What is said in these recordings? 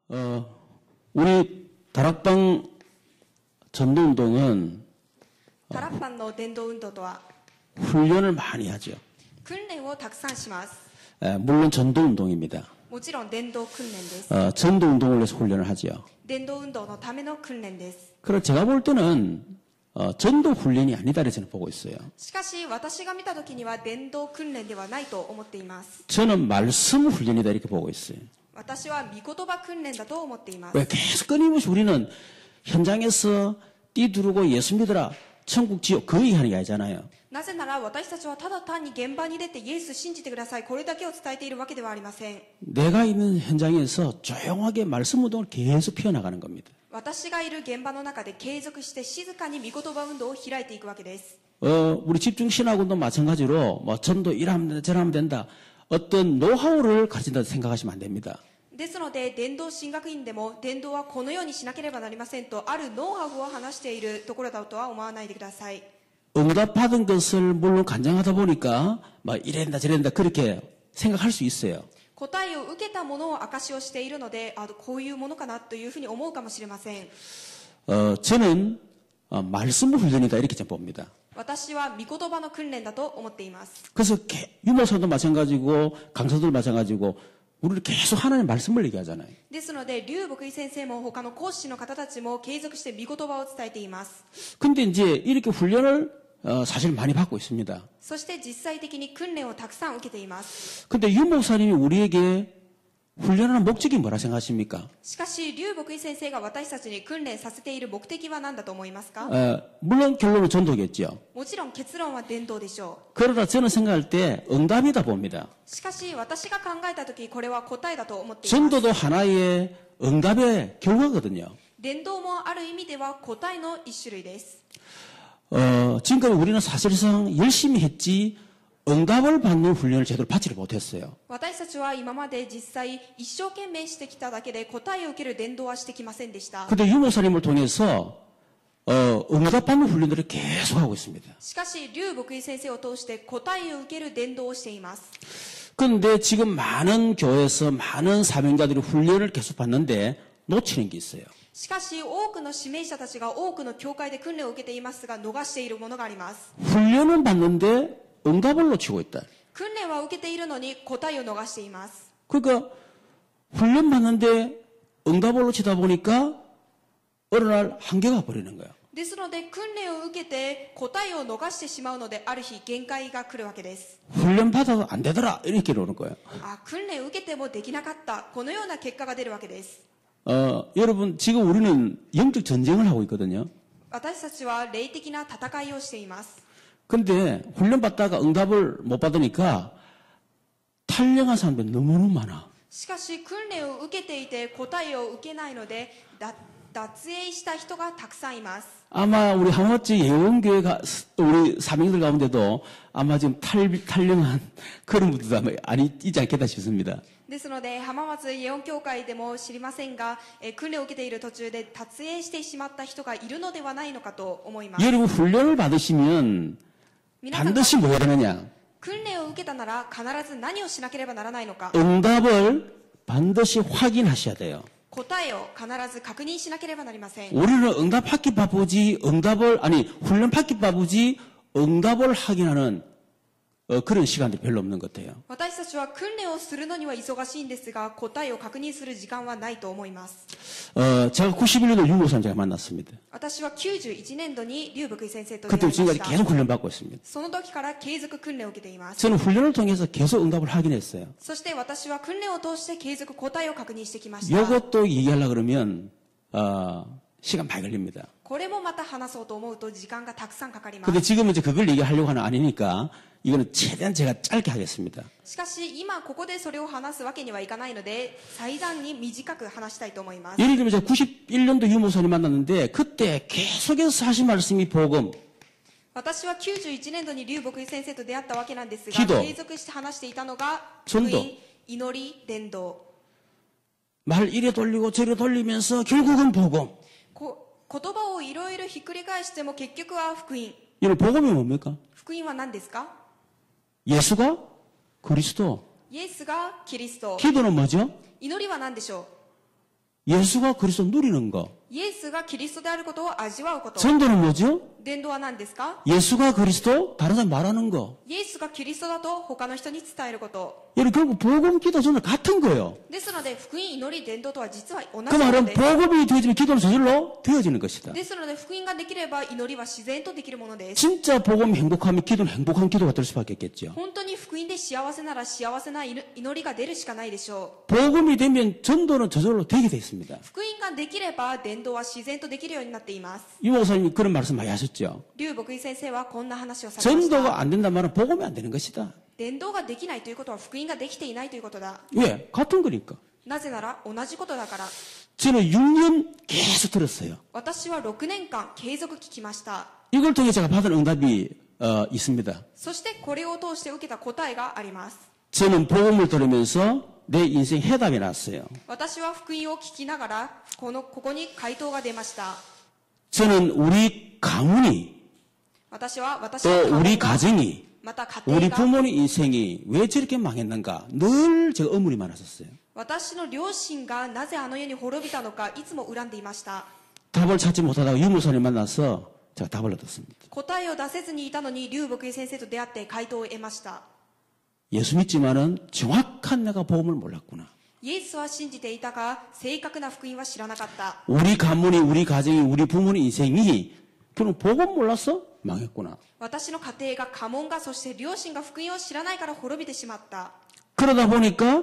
우리 다락방 전도운동은 タラッパンの伝道運動とは 훈련을 많이 하죠. 訓練をたくさんします。 물론 전도운동입니다. もちろん伝道訓練です。 전도운동을 위해서 훈련을 하죠. 伝道運動のための訓練です。 그래서 제가 볼 때는 전도 훈련이 아니다 이렇게 저는 보고 있어요. しかし私が見た時には伝道訓練ではないと思っています。 저는 말씀 훈련이다 이렇게 보고 있어요. 私は御言葉訓練だと思っています。 왜 계속 끊임없이 우리는 현장에서 뛰두르고 예수 믿어라 천국 지옥 그 얘기하는 게 아니잖아요. なぜなら私たちはただ単に現場に出てイエス信じてくださいこれだけを伝えているわけではありません。 내가 있는 현장에서 조용하게 말씀 운동을 계속 피워나가는 겁니다. 私がいる現場の中で継続して静かに御言葉運動を開いていくわけです。 우리 집중신학운동 마찬가지로 뭐 전도 이러면 된다 저러면 된다 어떤 노하우를 가진다 생각하시면 안 됩니다. ですので伝道神学院でも伝道はこのようにしなければなりませんとあるノウハウを話しているところだとは思わないでください。 응답받은 것을 물론 간증하다 보니까 뭐 이랬다 저랬다 그렇게 생각할 수 있어요. 答えを受けたものを証しをしているのでこういうものかなというふうに思うかもしれません。 저는 말씀 훈련이다 이렇게 좀 봅니다. 私は御言葉の訓練だと思っています。 그래서 유모사도 마찬가지고 강사도 마찬가지고 우리를 계속 하나님의 말씀을 얘기하잖아요. ですので劉牧井先生も他の講師の方たちも継続して御言葉を伝えています。 근데 이제 이렇게 훈련을 사실 많이 받고 있습니다. そして実際的に訓練をたくさん受けています。 근데 유 목사님이 우리에게 훈련하는 목적이 뭐라 생각하십니까? しかし劉牧井先生が私たちに訓練させている目的は何だと思いますか？ 물론 결론은 전도겠죠. もちろん結論は伝道でしょう。 그러나 저는 생각할 때 응답이다 봅니다. しかし私が考えた時これは答えだと思っています。 전도도 하나의 응답의 결과거든요. 伝道もある意味では答えの一種類です。 지금까지 우리는 사실상 열심히 했지 응답을 받는 훈련을 제대로 받지를 못했어요. 私たちは今まで実際一生懸命してきただけで答えを受ける伝道はしてきませんでした。 근데 유 목사님을 통해서 응답 받는 훈련들을 계속 하고 있습니다. しかし劉牧井先生を通して答えを受ける伝道をしています。 그런데 지금 많은 교회에서 많은 사명자들이 훈련을 계속 받는데 놓치는 게 있어요. しかし多くの指名者たちが多くの教会で訓練を受けていますが逃しているものがあります。 훈련은 받는데 응답을 놓치고 있다. 訓練は受けているのに答えを逃しています。 그러니까 훈련 받는데 응답을 놓치다 보니까 어느 날 한계가 버리는 거예요. ですので訓練を受けて答えを逃してしまうのである日限界が来るわけです。 훈련 받아도 안 되더라 이렇게 오는 거예요. 訓練を受けてもできなかったこのような結果が出るわけです。 여러분 지금 우리는 영적 전쟁을 하고 있거든요. 私たちは霊的な戦いをしています。 근데 훈련 받다가 응답을 못 받으니까 탈영한 사람들이 너무너무 많아. しかし訓練を受けていて答えを受けないので脱営した人がたくさんいます。 아마 우리 하마치 예원교회가 우리 사명들 가운데도 아마 지금 탈영한 그런 분들도 아마 있지 않겠다 싶습니다. ですので浜松イエオン教会でも知りませんが、訓練を受けている途中で脱営してしまった人がいるのではないのかと思います。 여러분 훈련을 받으시면 皆さんが 반드시 뭐 해야 되느냐? 訓練を受けたなら必ず何をしなければならないのか 응답을 반드시 확인하셔야 돼요. 答えを必ず確認しなければなりません。 우리는 응답 받기 바쁘지 훈련 받기 바쁘지 응답을 확인하는 그런 시간들이 별로 없는 것 같아요. 私たちは訓練をするのには忙しいんですが答えを確認する時間はないと思います。 제가 91년도 유 목사님 제가 만났습니다. 私は91年度に劉牧井先生と出 그때 会いま 지금까지 した。 계속 훈련 받고 있습니다. その時から継続訓練を受けています。 저는 훈련을 통해서 계속 응답을 확인했어요. そして私は訓練を通して継続答えを確認してきました。 이것도 얘기하려고 그러면 시간 많이 걸립니다. これもまた話そうと思うと時間がたくさんかかります。 근데 지금은 이제 그걸 얘기하려고 하는 아니니까 이거는 최대한 제가 짧게 하겠습니다. しかし今ここでそれを話すわけにはいかないので最短に短く話したいと思います。 예를 들면 제가 91년도 유 목사님 만났는데 그때 계속해서 하신 말씀이 복음, 私は91年度に劉牧井先生と出会ったわけなんですが 기도 継続して話していたのが 전도 福音、祈り、伝道。 말 이래 돌리고 저래 돌리면서 결국은 복음. 言葉をいろいろひっくり返しても結局は福音。 여러분 복음이 뭡니까? 福音は何ですか？ 예수가 그리스도. イエスがキリスト。 기도는 뭐죠? 祈りは何でしょ 예수가 그리스도 누리는 거. イエスがキリストであることを味わうこと。 전도는 뭐죠? 伝道は何ですか？ 예수가 그리스도 다른 사람 말하는 거. イエスがキリストだと他の人に伝えること。 여러분 결국 복음, 기도, 전도 같은 거예요. ですので、福音、祈り、伝道とは実は同じ 그 もの 말은 です。 복음이 되어지면 기도는 저절로 되어지는 것이다. ですので、福音ができれば祈りは自然とできるものです。 진짜 복음이 행복하면 기도는 행복한 기도가 될 수밖에 없겠죠. 本当に福音で幸せなら幸せな祈りが出るしかないでしょ 복음이 되면 전도는 저절로 되게 돼 있습니다. う。福音ができれば伝道は自然とできるようになっています。 유 목사님이 그런 말씀 많이 하셨죠. 劉牧井先生はこんな話をされました。 전도가 안 된다는 말은 복음이 안 되는 것이다. 伝道ができないということは福音ができていないということだ。 왜? 같은 거니까. なぜなら同じことだから。 저는 6년 계속 들었어요. 私は6年間継続聞きました。 이걸 통해 제가 받은 응답이 있습니다. そしてこれを通して受けた答えがあります。 저는 복음을 들으면서 내 인생 해답이 났어요. 私は福音を聞きながらここに回答が出ました。 저는 우리 가문이 私は 또 우리 が 가정이 また家 우리 庭が 부모님 인생이 왜 저렇게 망했는가 늘 제가 의문이 많았었어요. 私の両親がなぜあの世に滅びたのかいつも恨んでいました。 답을 찾지 못하다가 유무선을 만나서 제가 답을 얻었습니다. 答えを出せずにいたのに劉牧井先生と出会って回答を得ました。 예수 믿지만은 정확한 내가 복음을 몰랐구나. イエスは信じていたが正確な福音は知らなかった。 우리 가문이 우리 가정이 우리 부모님 인생이 그럼 복음 몰라서 망했구나. 私の家庭が家紋がそして両親が福音を知らないから滅びてしまった。 그러다 보니까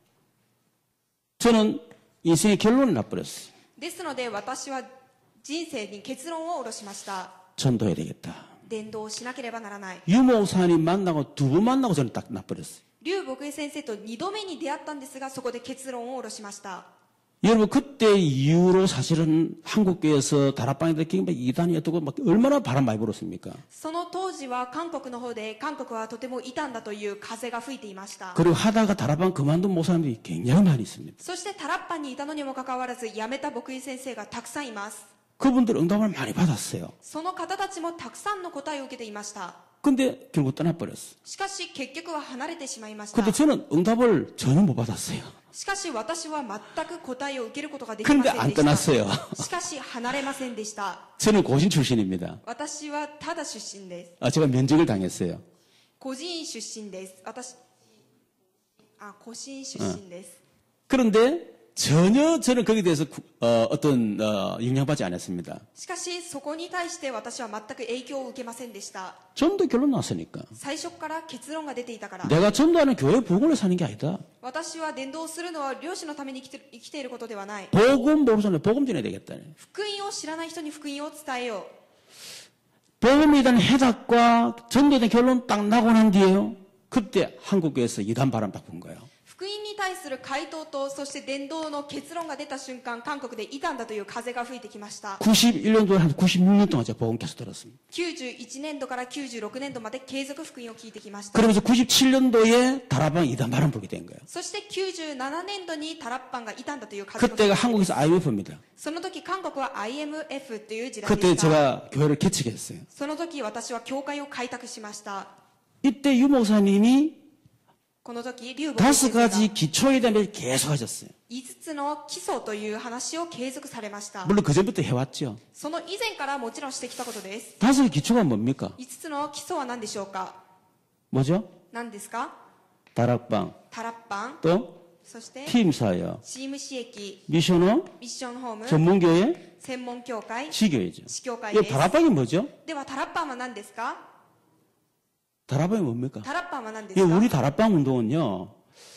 저는 인생의 결론을 나버렸어요. ですので私は人生に結論を下ろしました。 전도해야 되겠다. 伝道をしなければならない。 유목사님 만나고 두 번 만나고 저는 딱 나버렸어요. 劉牧井先生と2度目に出会ったんですがそこで結論を下ろしました。 여러분 그때 이후로 사실은 한국교회에서 다락방에들 막 이단이었다고 막 얼마나 바람 많이 불었습니까? その当時は韓国の方で韓国はとても異端だという風が吹いていました。 그리고 하다가 다락방 그만둔 목사님들이 굉장히 많이 있습니다. そしてタラッパにいたのにもかかわらず辞めた牧井先生がたくさんいます。 그분들 응답을 많이 받았어요. その方たちもたくさんの答えを受けていました。 근데 결국 떠나버렸어요. しかし結局は離れてしまいました。 근데 저는 응답을 전혀 못 받았어요. しかし私は全く答えを受けることができま 그런데 せん 안 でした。 떠났어요. しかし離れませんでした。 저는 고신 출신입니다. 私はただ出身です。 제가 면직을 당했어요. 孤児院出身です。孤児院出身です。 그런데 전혀 저는 거기에 대해서 어떤 영향받지 않았습니다. しかしそこに対して私は全く影響を受けませんでした。 전도 결론 났으니까. 最初から結論が出ていたから。 내가 전도하는 교회 복음을 사는 게 아니다. 私は伝道するのは漁師のために生きていることではない。 복음 모르잖아요. 복음 전해야 되겠다. 福音を知らない人に福音を伝えよう。 복음에 대한 해답과 전도에 대한 결론 딱 나고 난 뒤에요. 그때 한국교회에서 이단 바람 바꾼 거예요. 福音に対する回答とそして伝道の結論が出た瞬間韓国で異端だという風が吹いてきました。 91년도에 한 96년 동안 제가 복음 계속 들었습니다. 91年度から96年度まで継続福音を聞いてきました。 그러면서 97년도에 다락방 이단 바람 불게 된 거예요. そして97年度にタラッパンが異端だという風が吹いて 그때가 한국에서 IMF입니다. その時韓国は IMF という時代 그때 でした。 제가 교회를 개척했어요. その時私は教会を開拓しました。 이때 유 목사님이 この時劉牧井先生 5가지 が 기초에 대한 얘기를 계속 하셨어요. 5つの基礎という話を継続されました。 물론 그전부터 해왔죠. その以前からもちろんしてきたことです。 5 기초가 뭡니까? 5つの基礎は何でしょうか？ 뭐죠? 何ですか？ 다락방, タラッパン、 또 そして 팀사역, チーム刺激、 미션호, ミッションホーム、 전문교회, 専門教会、 지교회죠. 司教会 이 です。 다락방이 뭐죠? ではタラッパンは何ですか？ 다락방이 뭡니까? タラッパンは何で 이 すか？ 우리 다락방 운동은요,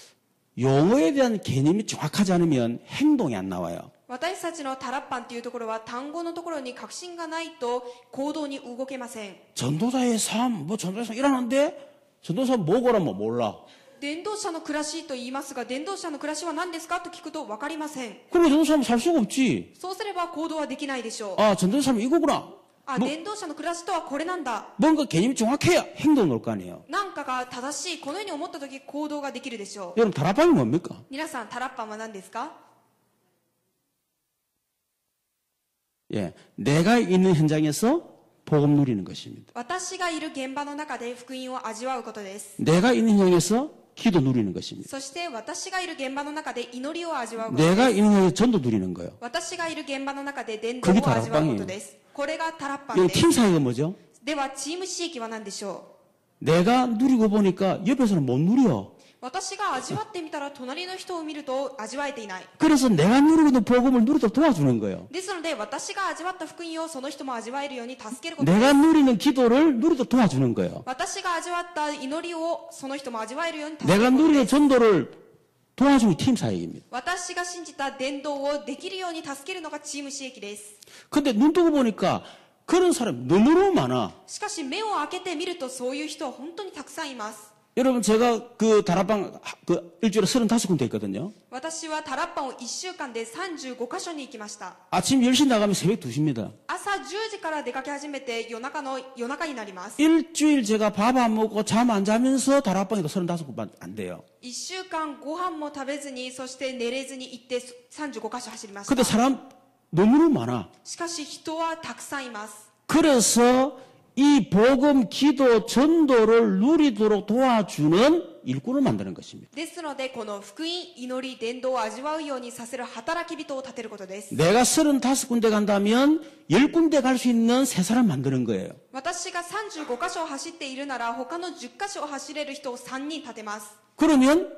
용어에 대한 개념이 정확하지 않으면 행동이 안 나와요. 私たちのタラッパンというところは単語のところに確信がないと行動に動けません。 전도자의 삶, 전도자의 삶 일하는데, 전도사 뭐고라면 몰라. 伝道者の暮らしと言いますが、伝道者の暮らしは何ですかと聞くと分かりません。 그러면 전도사는 살 수가 없지. そうすれば行動はできないでしょう。 전도자 삶이 이거구나. 伝道者の暮らしとはこれなんだ。 뭔가 개념이 정확해야 행동을 놓을 거 아니에요. なんかが正しい、このように思った時行動ができるでしょう。 여러분, 다락방이 뭡니까? 皆さん、タラッパンは何ですか？ 예, 내가 있는 현장에서 복음 누리는 것입니다. 私がいる現場の中で福音を味わうことです。 내가 있는 현장에서 기도 누리는 것입니다. そして私がいる現場の中で祈りを味わうことです。 내가 있는 전도 누리는 거예요. 私がいる現場の中で伝道を味わうことです。これがタラッパン 이 です。 팀 사이가 뭐죠? では、チーム刺激は何でしょ 내가 누리고 보니까 옆에서는 못 누려. う？私が味わってみたら隣の人を見ると味わえていない。 그래서 내가 누리고 있는 복음을 누리도록 도와주는 거예요. ですので、私が味わった福音をその人も味わえるように助けることです。 내가 누리는 기도를 누리도록 도와주는 거예요. 私が味わった祈りをその人も味わえるように助け 내가 ることで 누리는 す。 전도를 도와주는 팀 사역입니다. 私が信じた伝道をできるように助けるのがチーム刺激です。 근데 눈 뜨고 보니까 그런 사람 너무너무 많아. しかし目を開けてみるとそういう人は本当にたくさんいます。 여러분 제가 그 다락방 일주일에 35군데 있거든요. 私はタラッパンを1週間で35カ所に行きました。 아침 10시 나가면 새벽 2시입니다. 朝10時から出かけ始めて夜中になります。 일주일 제가 밥 안 먹고 잠 안 자면서 다락방에도 35군데 안 돼요. 1週間ご飯も食べずに、そして寝れずに行って35カ所走りまし 근데 た。 사람 너무너무 많아. しかし人はたくさんいます。 그래서 이 복음, 기도, 전도를 누리도록 도와주는 일꾼을 만드는 것입니다. ですので、この福音、祈り、伝道を味わうようにさせる働き人を立てることです。 내가 35군데 간다면 10군데 갈 수 있는 세 사람 만드는 거예요. 私が35カ所を走っているなら、他の10カ所を走れる人を3人立てます。 그러면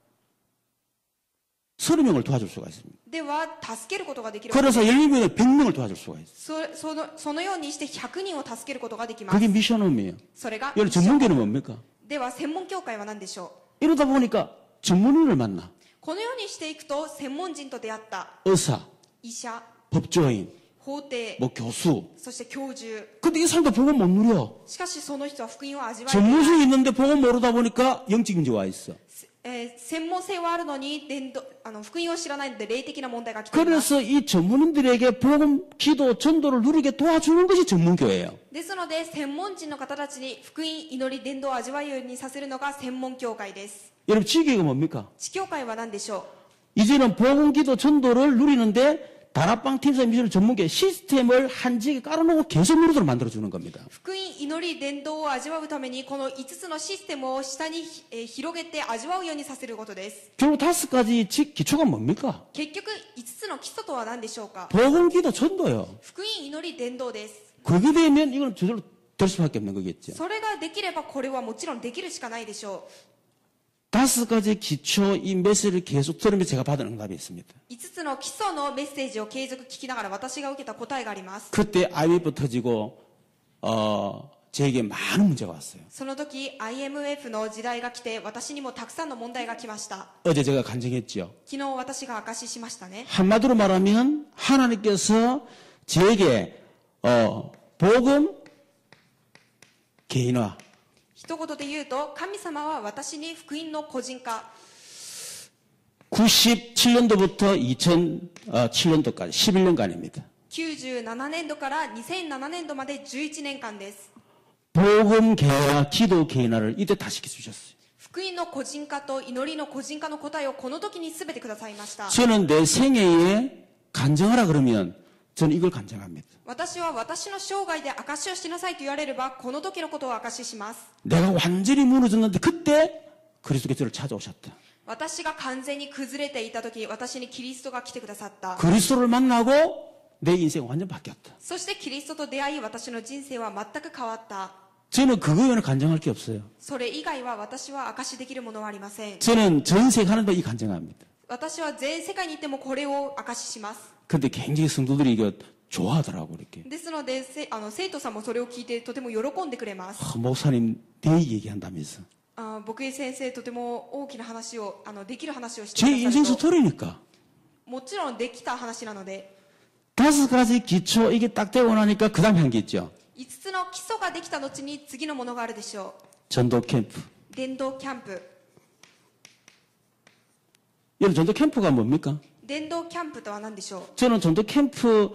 30명을 도와줄 수가 있습니다. では、助けることができる。 그래서 10명에 100명을 도와줄 수가 있어요. そのようにして100人を助けることができます。 그게 미션홈이에요. それが、 여러분 전문계는 뭡니까? では、専門教会は何でしょ 이러다 보니까 전문인을 만나. う？このようにしていくと、専門人と出会った 의사, 医者、 법조인, 法廷、 뭐 교수. そして教授。 근데 이 사람도 복음 못 누려. しかしその人は福音を味わえていない。 전문성이 있는데 복음 모르다 보니까 영적 문제 와 있어. 専門性はあるのに福音を知らないので霊的な問題が来ています。 그래서 이 전문인들에게 복음, 기도, 전도를 누리게 도와주는 것이 전문교회예요. ですので、専門人の方たちに福音、祈り、伝道を味わうようにさせるのが専門教会です。 여러분 지교회가 뭡니까? 地教会は何でしょ 이제는 복음, 기도, 전도를 누리는데 다락방 팀사 미션 전문계 시스템을 한지에 깔아놓고 계속 누리도록 만들어주는 겁니다. う？福音、祈り、伝道を味わうためにこの5つのシステムを下に広げて味わうようにさせることです。 결국 5가지 기초가 뭡니까? 結局5つの基礎とは何でしょうか？ 복음, 기도, 전도요. 福音、祈り、伝道です。 그게 되면 이건 저절로 될 수밖에 없는 거겠죠. それができればこれはもちろんできるしかないでしょう。 5가지 기초 이 메시지를 계속 들으면서 제가 받은 응답이 있습니다. 5つの基礎のメッセージを継続聞きながら私が受けた答えがあります。 그때 IMF 터지고 저에게 많은 문제가 왔어요. その時 IMF の時代が来て私にもたくさんの問題が来ました。 어제 제가 간증했죠. 昨日私が証ししましたね。 한마디로 말하면 하나님께서 저에게 복음 개인화, 一言で言うと、神様は私に福音の個人化、 97년도부터 2007년도까지 11년간입니다. 97年度から2007年度まで11年間です。 복음 개인화, 기도 개인화를 이때 다 시켜주셨어요. 福音の個人化と祈りの個人化の答えをこの時に全てくださいました。 저는 내 생애에 간증하라 그러면 저는 이걸 간증합니다. 私は私の生涯で証しをしなさいと言われればこの時のことを証しします。 내가 완전히 무너졌는데 그때 그리스도께서 저를 찾아오셨다. 私が完全に崩れていた時、私にキリストが来てくださった。 그리스도를 만나고 내 인생은 완전 바뀌었다. そしてキリストと出会い、私の人生は全く変わった。 저는 그거 외에는 간증할 게 없어요. それ以外は私は証しできるものはありません。 저는 전 세계 하는 이 간증합니다. 私は全世界に行ってもこれを証しします。 근데 굉장히 성도들이 이거 좋아하더라고 이렇게. ですので、生徒さんもそれを聞いてとても喜んでくれます。 목사님 내 얘기한다면서. 僕井先生とても大きな話をできる話をして 제 くだ 인생 さると、 스토리니까. もちろんできた話なので、 5가지 기초 이게 딱 되고 나니까 그 다음에 한 게 있죠. 5つの基礎ができた後に次のものがあるでしょう。 전도 캠프. 伝道キャンプ。 여러분 전도 캠프가 뭡니까? 伝道キャンプとは何でしょう？ 저는 전도 캠프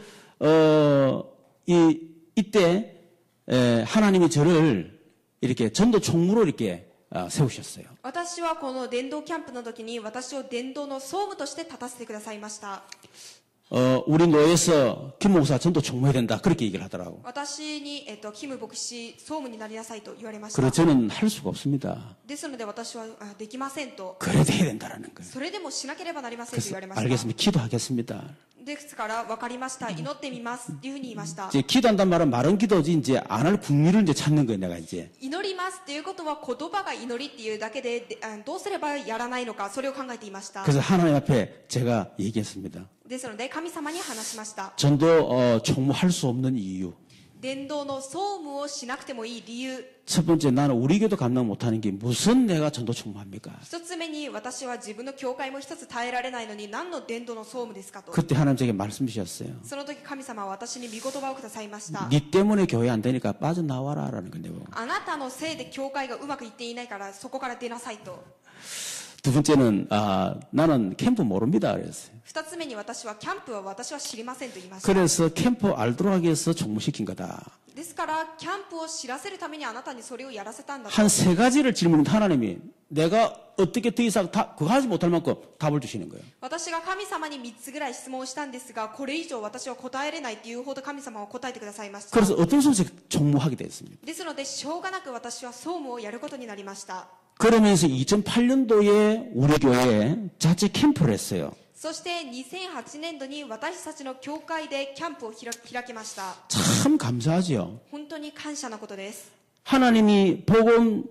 이때 하나님이 저를 이렇게 전도 총무로 이렇게 세우셨어요. 私はこの伝道キャンプの時に私を伝道の総務として立たせてくださいました。 우리 노예에서 김 목사 전도 총무해야 된다. 그렇게 얘기를 하더라고. 私に、キム牧師総務になりなさいと言われまし 그래 た。 저는 할 수가 없습니다. ですので私はできませんと。 그래도 해야 된다라는 거예요. それでもしなければなりませんと 그래서 言われました。 알겠습니다. 기도하겠습니다. ですから分かりました。祈ってみますっていうふうに言いました。 이제 기도한단 말은 마른 기도지 이제 안 할 국리를 이제 찾는 거예요. 내가 이제. 祈りますっていうことは言葉が祈りっていうだけでどうすればやらないのかそれを考えていました。 그래서 하나님 앞에 제가 얘기했습니다. ですので神様に話しました。 전도 총무할 수 없는 이유. 伝道の総務をしなくてもいい理由。 첫 번째 나는 우리 교도 감당 못하는 게 무슨 내가 전도 총무합니까? 一つ目に私は自分の教会も一つ耐えられないのに何の伝道の総務ですかと。 그때 하나님 제게 말씀 주셨어요. その時神様は私に御言葉をくださいました。 네 때문에 교회 안 되니까 빠져나와라라는 건데요. あなたのせいで教会がうまくいっていないからそこから出なさいと。 두 번째는 나는 캠프 모릅니다 그랬어요. 二つ目に私はキャンプは私は知りませんと言いました。 그래서 캠프 알도록 하기 위해서 총무시킨 거다. ですからキャンプを知らせるためにあなたにそれをやらせたんだと。 한 세 가지를 질문했는데 하나님이 내가 어떻게 더 이상 그거 하지 못할 만큼 답을 주시는 거예요. 私が神様に3つぐらい質問をしたんですがこれ以上私は答えれないっていうほど神様は答えてくださいました。 그래서 어떤 소식 총무하게 됐습니다. ですのでしょうがなく私は総務をやることになりました。 그러면서 2008년도에 우리 교회에 자체 캠프를 했어요. そして2008年度に私たちの教会でキャンプを開きました。 참 감사하죠. 本当に感謝なことです。 하나님이 복음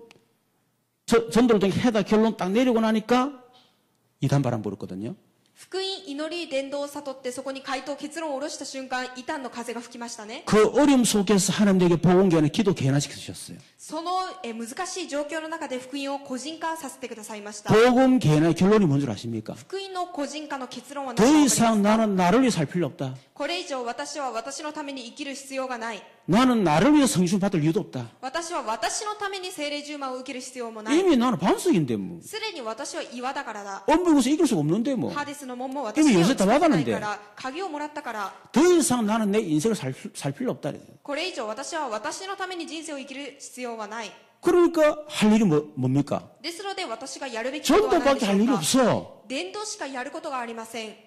전도를 통해 해다 결론 딱 내리고 나니까 이단바람 불었거든요. 福音祈り伝道を悟ってそこに回答結論を下ろした瞬間異端の風が吹きましたね。 그 어려움 속에서 하나님에게 복음 교회는 기도 개인화시켜 주셨어요. その難しい状況の中で福音を個人化させてくださいました。 복음 개인화의 결론이 뭔 줄 아십니까? 福音の個人化の結論は 더 何か分かります 이상 か？ 나는 나를 위해 살 필요 없다. これ以上私は私のために生きる必要がない。 나는 나를 위해 성신 받을 이유도 없다. 私は私のために聖霊充満を受ける必要もない。 이미 나는 반석인데 뭐. すでに私は岩だからだ。 엄밀해서 이길 수가 없는데 뭐. ハデスの門も私には使えないから鍵をもらったから。 더 이상 나는 내 인생을 살 필요 없다. これ以上私は私のために人生を生きる必要はない。 그러니까 할 일이 뭡니까? ですので私がやるべきことは何で 전도밖에 しょ 할 う 일이 か？ 없어. 伝道しかやることがありません。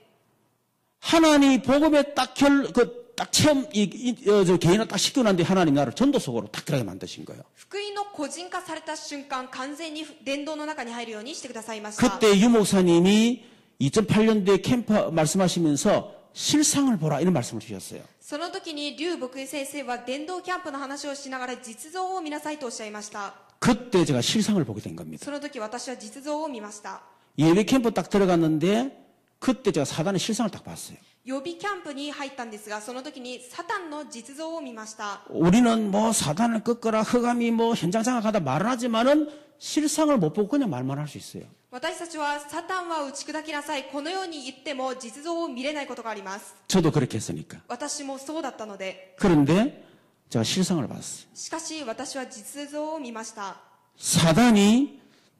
하나님이 복음에 딱 체험, 개인화 딱 시켜놨는데 하나님 나를 전도 속으로 딱 들어가게 만드신 거예요. 福音の個人化された瞬間完全に伝道の中に入るようにしてくださいました。 그때 유 목사님이 2008년도에 캠프 말씀하시면서 실상을 보라 이런 말씀을 주셨어요. その時に劉牧井先生は伝道キャンプの話をしながら実像を見なさいとおっしゃいました。 그때 제가 실상을 보게 된 겁니다. その時私は実像を見ました。 예배 캠프 딱 들어갔는데 그때 제가 사단의 실상을 딱 봤어요. 予備キャンプに入ったんですがその時にサタンの実像を見ました。 우리는 뭐 사단을 꺾어라 흑암이 뭐 현장 장악하다 말을 하지만은 실상을 못 보고 그냥 말만 할 수 있어요. 私たちはサタンは打ち砕きなさいこのように言っても実像を見れないことがあります。 저도 그렇게 했으니까. 私もそうだったので。 그런데 제가 실상을 봤어요. しかし私は実像を見ました。 사단이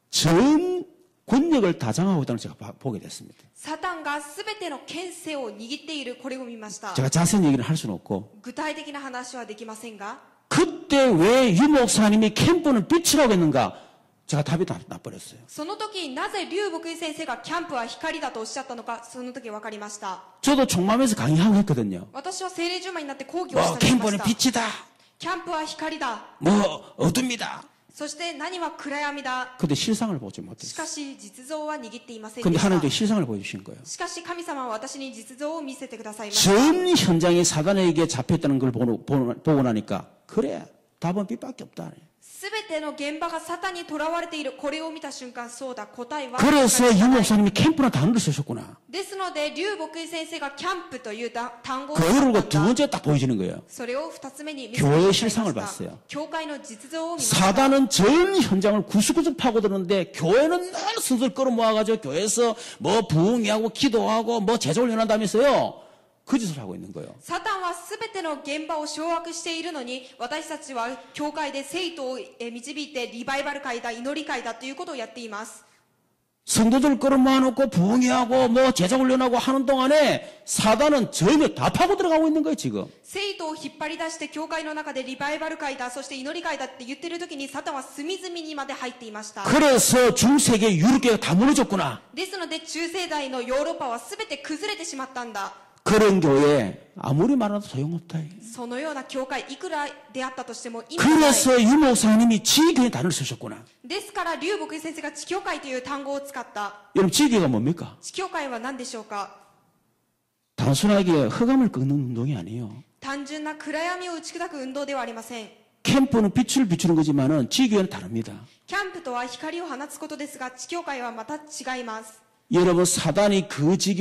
전 권력을 다 장악하고 있다는 걸 제가 보게 됐습니다. サタンが全ての権勢を握っているこれを見ました。 제가 자세한 얘기는 할 수는 없고 具体的な話はできませんが 그때 왜 유 목사님이 캠프는 빛이라고 했는가? 제가 답이 나버렸어요. その時なぜ劉牧井先生がキャンプは光だとおっしゃったのかその時分かりました。 저도 종맘에서 강의하고 했거든요. 私は聖霊充満になって講義をし 뭐 たりしま 캠프는 した。 빛이다. キャンプは光だ。 뭐 어둡니다. そして何は暗闇だ。 근데 실상을 보지 し 못했어요. かし実像は握っていません 근데 でした。 하나님께 실상을 보여주신 거예요. しかし神様は私に実像を見せてくださいました。 전 현장이 사단에게 잡혔다는 걸 보고 나니까 그래 답은 빛밖에 없다. すべての現場がサタンにとらわれているこれを見た瞬間そうだ答えは 그래서 光し 유 かない 목사님이 캠프나 단어를 쓰셨구나. ですので劉牧井先生がキャンプという単語を 그거를 使った 두 번째 딱 보여지는 거예요. それを二つ目に見せてく 교회의 ださい 실상을 ました 봤어요. 教会の実像を見ました。 사단은 전 현장을 구석구석 파고드는데 교회는 늘 순서를 끌어모아가지고 교회에서 뭐 부흥회하고 기도하고 뭐 제적을 연한다면서요. 그 짓을 하고 있는 거예요. サタンはすべての現場を掌握しているのに私たちは教会で生徒を導いてリバイバル会だ祈り会だということをやっています。 성도들 끌어모아놓고 부흥회하고 뭐 제적훈련하고 하는 동안에 사단은 전혀 다 파고 들어가고 있는 거예요 지금. 生徒を引っ張り出して教会の中でリバイバル会だそして祈り会だって言ってる時にサタンは隅々にまで入っていました。 그래서 중세계 유럽계가 다 무너졌구나. ですので中世代のヨーロッパは全て崩れてしまったんだ。 그런 교회 아무리 말해도 소용없다. そのような教会いくらであったとしても意味がない。 그래서 유 목사님이 지교회 단어를 쓰셨구나. ですから劉牧先生が地教会という単語を使った。 여러분 지교회가 뭡니까? 地教会は何でしょうか。 단순하게 흑암을 끄는 운동이 아니에요. 単純な暗闇を打ち砕く運動ではありません。 캠프는 빛을 비추는 거지만은 지교회는 다릅니다. キャンプとは光を放つことですが、地教会はまた違います。 여러분 사단이 그 지게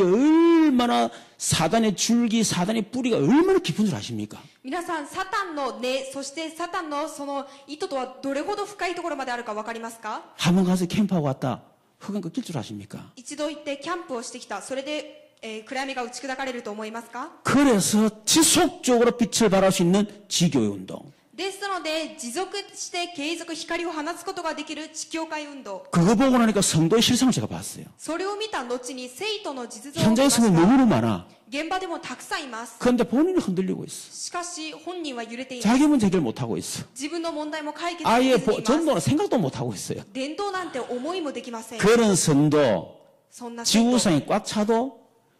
얼마나 사단의 줄기, 사단의 뿌리가 얼마나 깊은 줄 아십니까? 皆さん、サタンの根、そしてサタンのその意図とはどれほど深いところまであるか分かりますか？ 한번 가서 캠프하고 왔다. 흑암 꺾일 줄 아십니까? 一度行ってキャンプをしてきた。それで、暗闇が打ち砕かれると思いますか？ 그래서 지속적으로 빛을 발할 수 있는 지교회 운동. ですので、持続して継続光を放つことができる地教会運動。 그거 보고 나니까 성도의 실상을 제가 봤어요. それを見た後に生徒の実像を見ま 현장에 し 성도 た。 너무나 많아. 現場でもたくさんいます。 그런데 본인이 흔들리고 있어. しかし、本人は揺れています。 자기 문제 해결 못하고 있어. 自分の問題も解決で 아예 きずにいます。 전도는 생각도 못하고 있어요. 伝道なんて思いもできません。 그런 성도 そんな生徒 지구상에 꽉 차도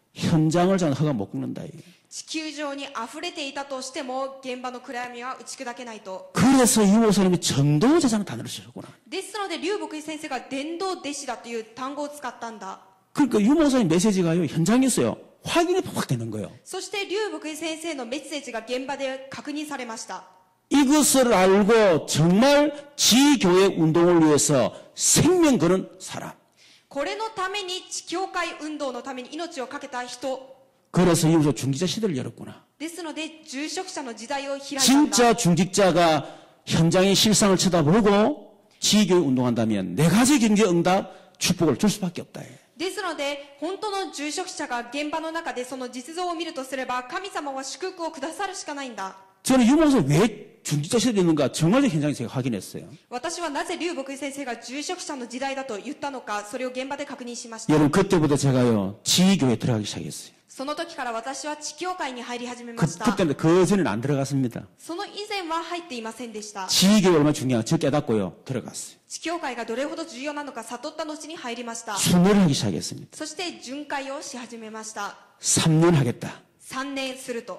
현장을 저는 흑암 못 꺾는다. 이게. 地球上に溢れていたとしても現場の暗闇は打ち砕けないと。 그래서 이 목사님이 전도제자는 단어를 쓰셨구나. ですので劉牧先生が伝道弟子だという単語を使ったんだ。 그러니까 유 목사님 메시지가요 현장에 있어요. 확인이 확 되는 거예요. そして劉牧先生のメッセージが現場で確認されました。 이것을 알고 정말 지교회 운동을 위해서 생명 거는 사람. これのために地教会運動のために命を懸けた人 그래서 이후로 중직자 시대를 열었구나. ですので住職者の時代を開いたんだ。 진짜 중직자가 현장의 실상을 쳐다보고 지교회 운동한다면 네 가지 경제 응답 축복을 줄 수밖에 없다. ですので本当の住職者が現場の中でその実像を見るとすれば神様は祝福をくださるしかないんだ。 저는 유목사 왜 중직자 시대에 있는가 정말로 현장에 제가 확인했어요. 私はなぜ劉牧先生が住職者の時代だと言ったのか、それを現場で確認しました。 여러분 그때부터 제가요 지교회에 들어가기 시작했어요. その時から私は地教会に入り始めました。 그때는 그 전에는 안 들어갔습니다. その以前は入っていませんでした。 지교회 얼마나 중요한지 저 깨닫고요 들어갔어요. 地教会がどれほど重要なのか悟った後に入りました。 순회를 하기 시작했습니다. そして巡回をし始めました。 3년 하겠다. 3年すると。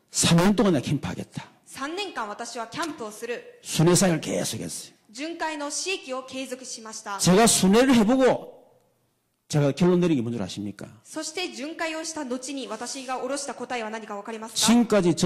3년 동안 나 캠프하겠다. 3年間私はキャンプをする。 순회 사역을 계속했어요. 巡回の使役を継続しました。 제가 순회를 해보고 제가 결론 내린 게 뭔 줄 아십니까? そして巡回をした後に私が下ろした答えは何か分かりますか？ 지금까지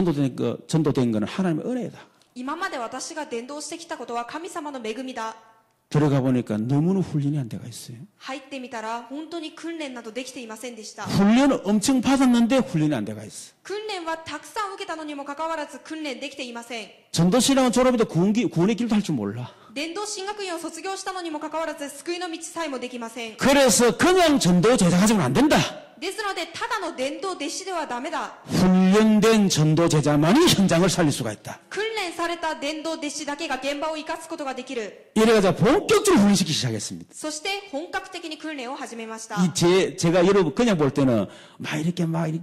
전도된 거는 하나님의 은혜다. 今まで私が伝道してきたことは神様の恵みだ。 들어가 보니까 너무나 훈련이 안 돼가 있어요. 入ってみたら本当に訓練などできていませんでした。 훈련을 엄청 받았는데 훈련이 안 돼가 있어. 訓練はたくさん受けたのにもかかわらず訓練できていません。 전도신앙은 졸업해도 구원의 길도 할 줄 몰라. 伝道神学院を卒業したのにもかかわらず救いの道さえもできません。 그래서 그냥 전도 제자 가지고는 안 된다. ですのでただの伝道弟子ではダメだ。 훈련된 전도 제자만이 현장을 살릴 수가 있다. 訓練された伝道弟子だけが現場を生かすことができる。 이래가지고 본격적으로 훈련시키기 시작했습니다. そして本格的に訓練を始めました。 제가 여러분 그냥 볼 때는 막 이렇게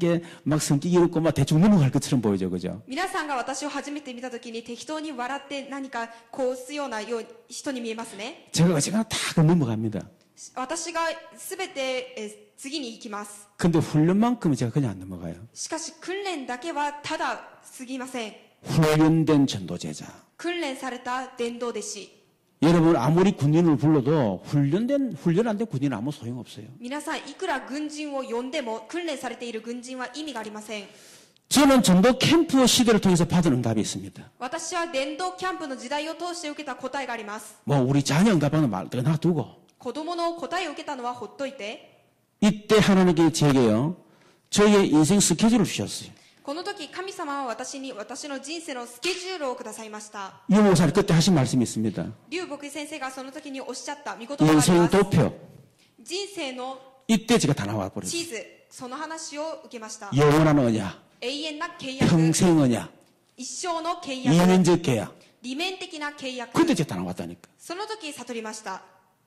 성격이 없고 막 대충 넘어갈 것처럼 보이죠, 그죠? 皆さんが私を初めて見たときに適当に笑って何かこうすような人に見えますね。 제가 다 넘어갑니다. 私が全て次に行きます。 근데 훈련만큼은 제가 그냥 안 넘어가요. しかし訓練だけはただ過ぎません。 훈련된 전도 제자. 訓練された伝道弟子。 여러분 아무리 군인을 불러도 훈련 안 된 군인은 아무 소용없어요. 皆さんいくら軍人を呼んでも訓練されている軍人は意味がありません。 저는 전도 캠프 시대를 통해서 받은 응답이 있습니다. 私は伝道キャンプの時代を通して受けた答えがあります。 뭐 우리 자녀 응답하는 말 놔두고 子供の答えを受けたのはほっといて、 이때 하나님께 제게요 저희의 인생 스케줄을 주셨어요. この時神様は私に私の人生のスケジュールをくださいました。 유 목사님 그때 하신 말씀이 있습니다. 劉牧先生がその時におっしゃった御言葉があり 인생 ます。 도표. 人生の 이때 제가 다 나와 버렸어요. 地図、その話を受けました。 영원한 언약, 永遠な契約、 평생 언약, 一生の契約、 이면적 계약. 利面的な契約、 그때 제가 다 나왔다니까. その時悟りました。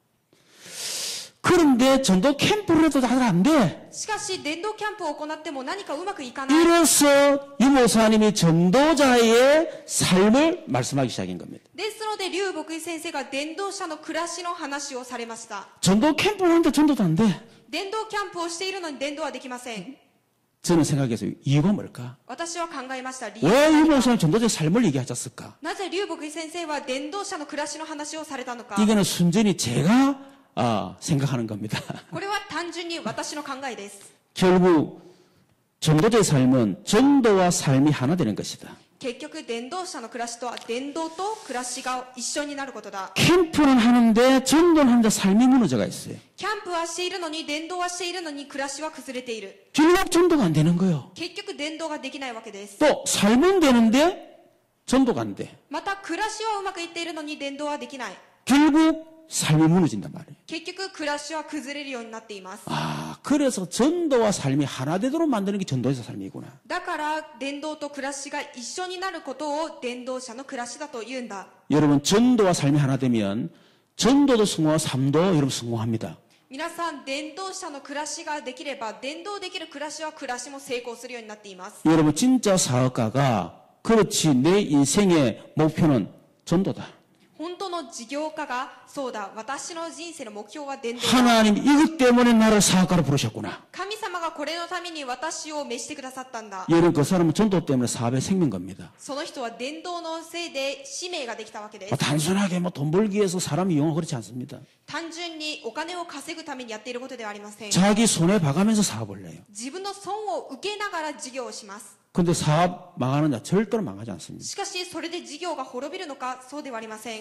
그런데 전도 캠프를 해도 잘 안 돼. しかし伝道キャンプを行っても何かうまくいかない。 이래서 유 목사님이 전도자의 삶을 말씀하기 시작한 겁니다. ですので劉牧先生が伝道者の暮らしの話をされました。 전도 캠프를 하는데 전도도 안 돼. 伝道キャンプをしているのに伝道はできません。 저는 생각해서 이유가 뭘까? 私は考えました。理由 왜 は何 유 か 목사는 전도자의 삶을 얘기하셨을까? なぜ劉牧先生は伝道者の暮らしの話をされたのか。 이거는 순전히 제가 생각하는 겁니다. これは単純に私の考えです。 결국 전도자의 삶은 전도와 삶이 하나 되는 것이다. 結局伝道者の暮らしとは伝道と暮らしが一緒になることだ。 캠프는 하는데 전도는 하는데 삶이 무너져가 있어요. キャンプはしているのに伝道はしているのに暮らしは崩れている。 결국 전도가 안 되는 거예요. 結局伝道ができないわけです。 또 삶은 되는데 전도가 안 돼. また暮らしはうまくいっているのに伝道はできない。 결국 삶이 무너진단 말이에요. 結局暮らしは崩れるようになっています。 그래서 전도와 삶이 하나 되도록 만드는 게 전도자 삶이구나. だから伝道と暮らしが一緒になることを伝道者の暮らしだと言うんだ。 여러분 전도와 삶이 하나 되면 전도도 성공하고 삶도 여러분 성공합니다. 皆さん伝道者の暮らしができれば伝道できる暮らしは暮らしも成功するようになっています。 여러분 진짜 사역가가 그렇지 내 인생의 목표는 전도다. 本当の事業家がそうだ、私の人生の目標は伝道だ。 하나님 이것 때문에 나를 사역가로 부르셨구나. 神様がこれのために私を召してくださったんだ。 여러분 그 사람은 전도 때문에 사업에 생긴 겁니다. その人は伝道のせいで使命ができたわけです。 단순하게 돈 벌기 위해서 사람 이용하고 그렇지 않습니다. 単純にお金を稼ぐためにやっていることではありません。 자기 손해 봐가면서 사업을 내요. 自分の損を受けながら事業をします。 근데 사업 망하느냐? 절대로 망하지 않습니다. しかしそれで事業が滅びるのか、そうではありません。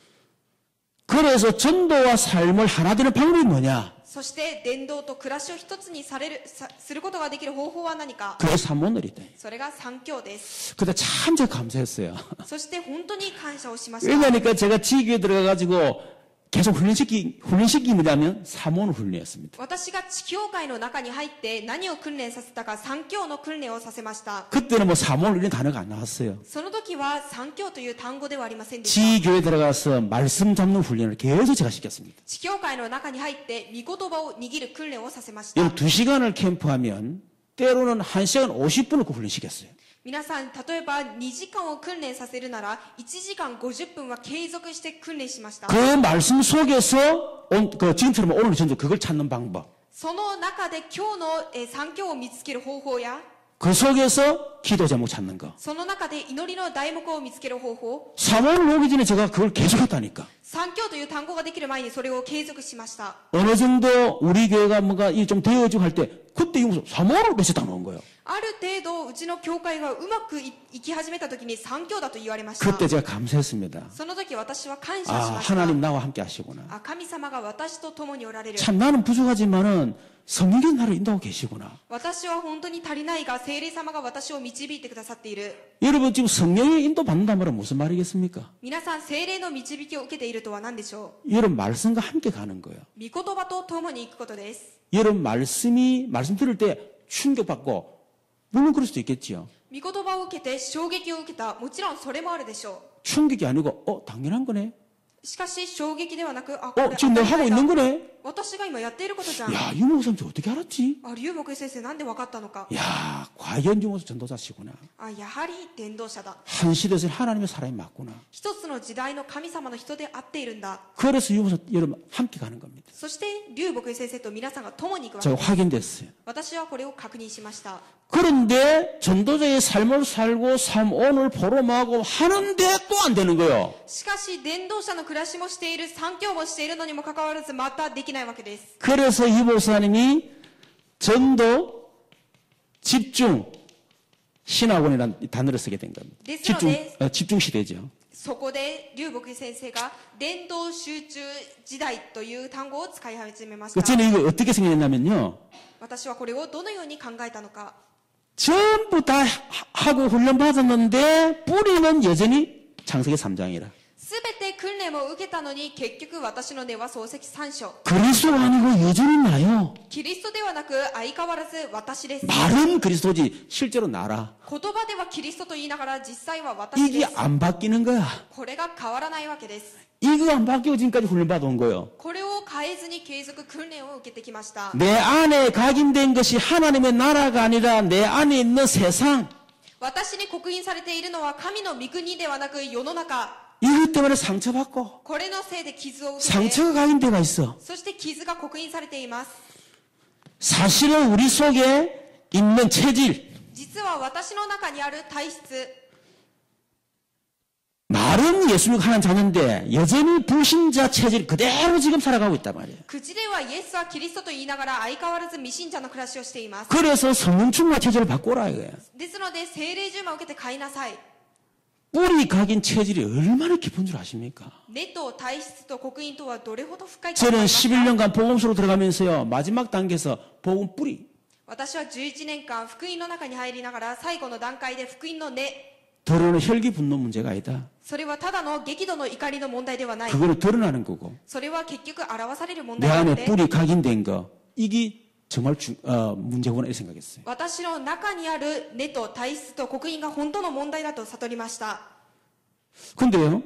그래서 전도와 삶을 하나 되는 방법이 뭐냐? そして伝道と暮らしを一つにすることができる方法は何か。 그게 삼원을이다. それが三教です。 근데 참 제가 감사했어요. そして本当に感謝をしました。 왜냐니까 제가 지교에 들어가가지고 계속 훈련시키냐면 삼원 훈련이었습니다. 私が地教会の中に入って何を訓練させたか、三教の訓練をさせました。 그때는 뭐 삼원 훈련 단어가 안 나왔어요. その時は三教という単語ではありませんでした。 지교에 들어가서 말씀 잡는 훈련을 계속 제가 시켰습니다. 地教会の中に入って御言葉を握る訓練をさせました。 여러분 2시간을 캠프하면 때로는 1시간 50분을 그 훈련시켰어요. 皆さん、例えば2時間を訓練させるなら1時間50分は継続して訓練しました。 그 말씀 속에서 지금처럼 오늘 전도 그걸 찾는 방법. その中で今日の三教を見つける方法や 그 속에서 기도 제목 찾는 거. その中で祈りの題目を見つける方法、 3원을 오기 전에 제가 그걸 계속했다니까. 三教という単語ができる前にそれを継続しました。 어느 정도 우리 교회가 뭔가 좀 되어지고 할 때 그때 이거 3원을 몇에 다 놓은 거예요. ある程度うちの教会がうまくいき始めた時に三教だと言われました。 그때 제가 감사했습니다. その時私は感謝しました。 하나님 나와 함께 하시구나. 神様が私と共におられる。 참 나는 부족하지만은 성령이 나를 인도하고 계시구나. 私は本当に足りないが聖霊様が私を導いてくださっている。 여러분 지금 성령의 인도 받는다는 말은 무슨 말이겠습니까? 皆さん聖霊の導きを受けているとは何でしょ 여러분 말씀과 함께 가는 거예요. う。御言葉と共に行くことです。 여러분 말씀 들을 때 충격받고 물론 그럴 수도 있겠지요. 御言葉を受けて衝撃を受けた。もちろんそれもあるでしょ 충격이 아니고 당연한 거네. う。しかし衝撃ではなく、これ 지금 내가 하고 当たり前だ 있는 거네. 私が今やっていることじゃん。 야, 유목사님 어떻게 알았지? 劉牧先生なんで分かったのか。 야, 과연 유목사 전도자시구나. やはり伝道者だ。 한 시대에서 하나님의 사람이 맞구나. 一つの時代の神様の人であっているんだ。 그래서 유목사 여러분 함께 가는 겁니다. そして劉牧先生と皆さんが共に行くわけ 제가 です。 확인됐어요. 私はこれを確認しました。 그런데 전도자의 삶을 살고 삶온을 보름하고 하는데 또 안 되는 거예요. しかし伝道者の暮らしもしている、三教もしているのにもかかわらずまたできないわけです。 그래서 이 목사님이 전도 집중 신학원이라는 단어를 쓰게 된 겁니다. 집중 시대죠. そこで劉牧先生が伝道集中時代という単語を使い始めました。 저는 이거 어떻게 생각했냐면요. 私はこれをどのように考えたのか。 전부 다 하고 훈련 받았는데 뿌리는 여전히 창세기 3장이라. すべて訓練を受けたのに結局私の根は漱石3章。 그리스도가 아니고 여전히 나요. キリストではなく相変わらず私です。 말은 그리스도지 실제로 나라. 言葉ではキリストと言いながら実際は私で 이게 す。 안 바뀌는 거야. これが変わらないわけです。 이거 안 바뀌고 지금까지 훈련 받아온 거예요. これを変えずに継続訓練を受けてきました。 내 안에 각인된 것이 하나님의 나라가 아니라 내 안에 있는 세상. 私に刻印されているのは神の御国ではなく世の中。 이것 때문에 상처받고 これのせいで傷を受けて、 상처가 각인되어 있어. そして傷が刻印されています。 사실은 우리 속에 있는 체질, 実は私の中にある体質、 말은 예수 믿고 하나님 자녀인데 여전히 불신자 체질 그대로 지금 살아가고 있단 말이에요. 口ではイエスはキリストと言いながら相変わらず未信者の暮らしをしています。 그래서 성령 충만 체질을 바꿔라 이거예요. ですので聖霊充満を受けて買いなさい。 뿌리 각인 체질이 얼마나 깊은 줄 아십니까? 根と体質と刻印とはどれほど深いか分かり 저는 ますか？ 11년간 복음서로 들어가면서요. 마지막 단계에서 복음 뿌리 私は11年間福音の中に入りながら最後の段階で福音の根、 드러나는 혈기 분노 문제가 아니다. それはただの激怒の怒りの問題ではない。 그거는 드러나는 거고 それは結局表される問 내 題なの 안에 で、 뿌리 각인된 거 이게 정말 문제구나 이렇게 생각했어요. 私の中にある根と体質と刻印が本当の問題だと悟りました。 근데요.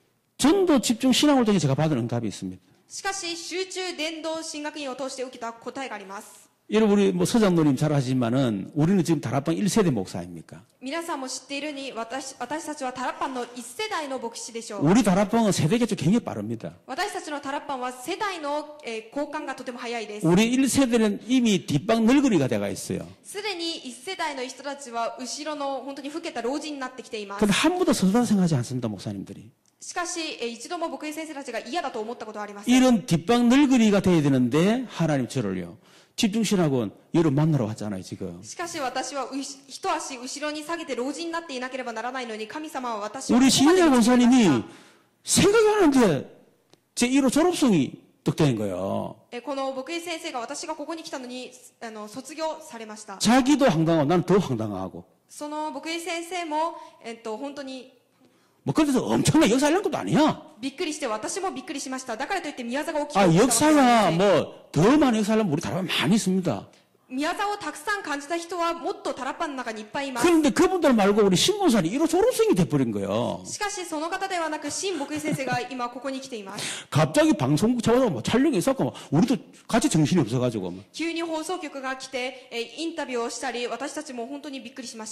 전도 집중 신앙을 통해 제가 받은 응답이 있습니다. しかし集中伝道神学院を通して受けた答えがあります。 여러분 우리 뭐 서장로님 잘 아시지만은 우리는 지금 다락방 1세대 목사입니까? 皆さんも知っているように私たちはタラッパンの1世代の牧師でしょう。 우리 다락방은 세대 개척 굉장히 빠릅니다. 私たちのタラッパンは世代の、交換がとても早いです。 우리 1세대는 이미 뒷방 늙은이가 돼가 있어요. すでに1世代の人たちは後ろの本当に老けた老人になってきています。 근데 한 번도 서두다 생각하지 않습니다, 목사님들이. しかし、一度も牧師先生たちが嫌だと思ったことはありません。 이런 뒷방 늙은이가 돼야 되는데 하나님 저를요. 집중신학원 여러분 만나러 왔잖아요, 지금. しかし私は一足後ろに下げて老人になっていなければならないのに、神様は私を 우리 ここまで 신인아 導きました。 권사님이 생각이 안 하는데 제1호 졸업성이 득된 거예요. この牧師先生が私がここに来たのに卒業されました。 자기도 황당하고 나는 더 황당하고. その牧師先生も、本当に 뭐 그래서 엄청난 역사 하려는 것도 아니야. びっくりして、私もびっくりしました。だからといって宮座が大きく 아 起きたわけではあ 역사야 りません。 뭐 더 많은 역사 하려면 우리 다락방 많이 있습니다. 宮座をたくさん感じた人はもっとタラッパンの中にいっぱいいます。 그런데 그분들 말고 우리 신군사님 1호 졸업생이 돼버린 거예요. しかしその方ではなく新牧師先生が今ここに来ています。 갑자기 방송국 잡아서 뭐 촬영이 있었고 뭐 우리도 같이 정신이 없어가지고 뭐. 急に放送局が来て、インタビューをしたり、私たちも本当にびっくりしました。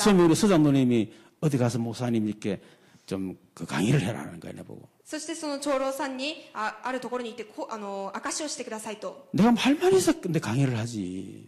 처음에 우리 서장로님이 어디 가서 목사님께 좀 그 강의를 해라는 거예요, 나보고. そしてその長老さんにあるところに行って証しをしてくださいと。 내가 할 말이 있어 근데 강의를 하지.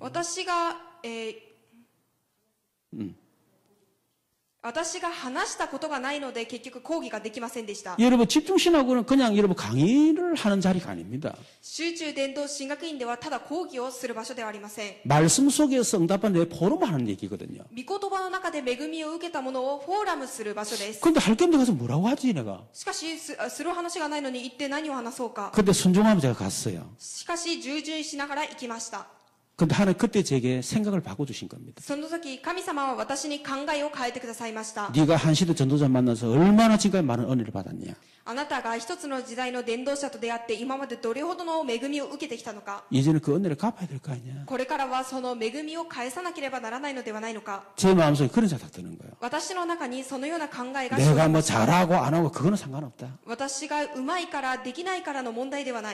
私が話したことがないので結局講義ができませんでした。 여러분 집중신학원은 그냥 여러분 강의를 하는 자리가 아닙니다. 集中伝道神学院ではただ講義をする場所ではありません。 말씀 속에서 응답하는 포럼을 하는 얘기거든요. 御言葉の中で恵みを受けたものをフォーラムする場所です。 근데 할 게 없는데 가서 뭐라고 하지 내가. しかしする話がないのに行って何を話そうか。 근데 순종하면 제가 갔어요. しかし従順しながら行きました。 근데 하나님 그때 제게 생각을 바꿔주신 겁니다. その時神様は私に考えを変えてくださいました。 네가 한 시대 전도자 만나서 얼마나 지금까지 많은 은혜를 받았냐. あなたが一つの時代の伝道者と出会って今までどれほどの恵みを受けてきたのか。 예전에 그 은혜를 갚아야 될 거 아니야. これからはその恵みを返さなければならないのではないのか。 제 마음속에 그런 생각 드는 거예요. 私の中にそのような考えが 내가 뭐 잘하고 안 하고 그거는 상관없다. 私がうまいからできないからの問題ではない。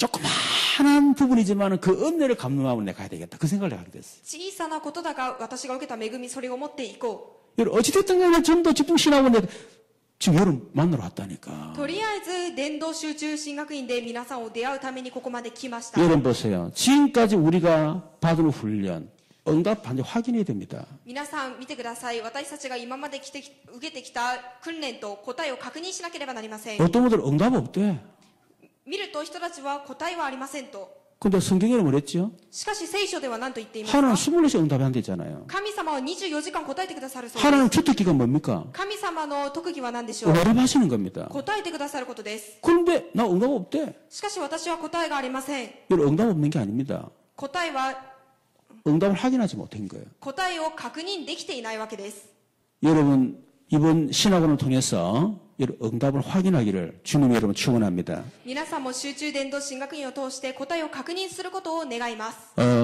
조그마한 부분이지만 그 은혜를 갚는 마음으로 내가 가야 되겠다. 그 생각을 하게 됐어요. 小さなことだが私が受けた恵みそれを持っていこ 여러분 어찌됐든 간에 전도 집중신학원 내가 지금 여러분 만나러 왔다니까. う。とりあえず伝道集中神学院で皆さんを出会うためにここまで来ました。 여러분 보세요. 지금까지 우리가 받은 훈련, 응답 반드시 확인해야 됩니다. 皆さん見てください。私たちが今まで受けてきた訓練と答えを確認しなければなりません。 어떤 분들은 응답 없대. 見ると人たちは答えはありませんと。 근데 성경에는 뭐랬죠? しかし聖書では何と言っていますか。 하나님 24시간 응답이 안 되잖아요. 神様は24時間答えてくださるそうです。 하나님 주특기가 뭡니까? 神様の特技は何でしょう。 응답하시는 겁니다. 答えてくださることです。 그런데 나 응답 없대. しかし私は答えがありません。 여러분 응답 없는 게 아닙니다. 答えは 응답을 확인하지 못한 거예요. 答えを確認できていないわけです。 여러분 이번 신학원을 통해서 여러분 응답을 확인하기를 주님이 여러분 축원합니다. 皆さんも集中伝道神学院を通して答えを確認することを願います。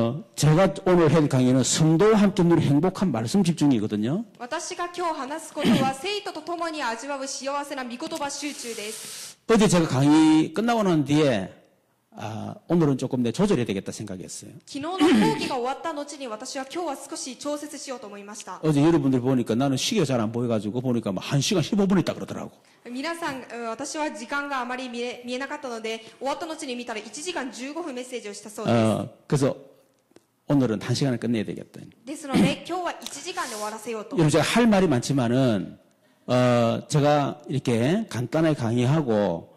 제가 오늘 할 강의는 성도와 함께 누리는 행복한 말씀 집중이거든요. 私が今日話すことは生徒と共に味わう幸せな御言葉集中です。 어제 제가 강의 끝나고 난 뒤에 오늘은 조금 내 조절해야 되겠다 생각했어요. 昨日の講義が終わった後に私は今日は少し調節しようと思いました。 어제 여러분들 보니까 나는 시계가 잘 안 보여가지고 보니까 뭐 1시간 15분 있다 그러더라고. 皆さん、私は時間があまり見えなかったので終わった後に見たら1時間15分メッセージをしたそうです。 그래서 오늘은 1시간을 끝내야 되겠다. ですので、今日は1時間で終わらせようと。 여러분 제가 할 말이 많지만은 제가 이렇게 간단하게 강의하고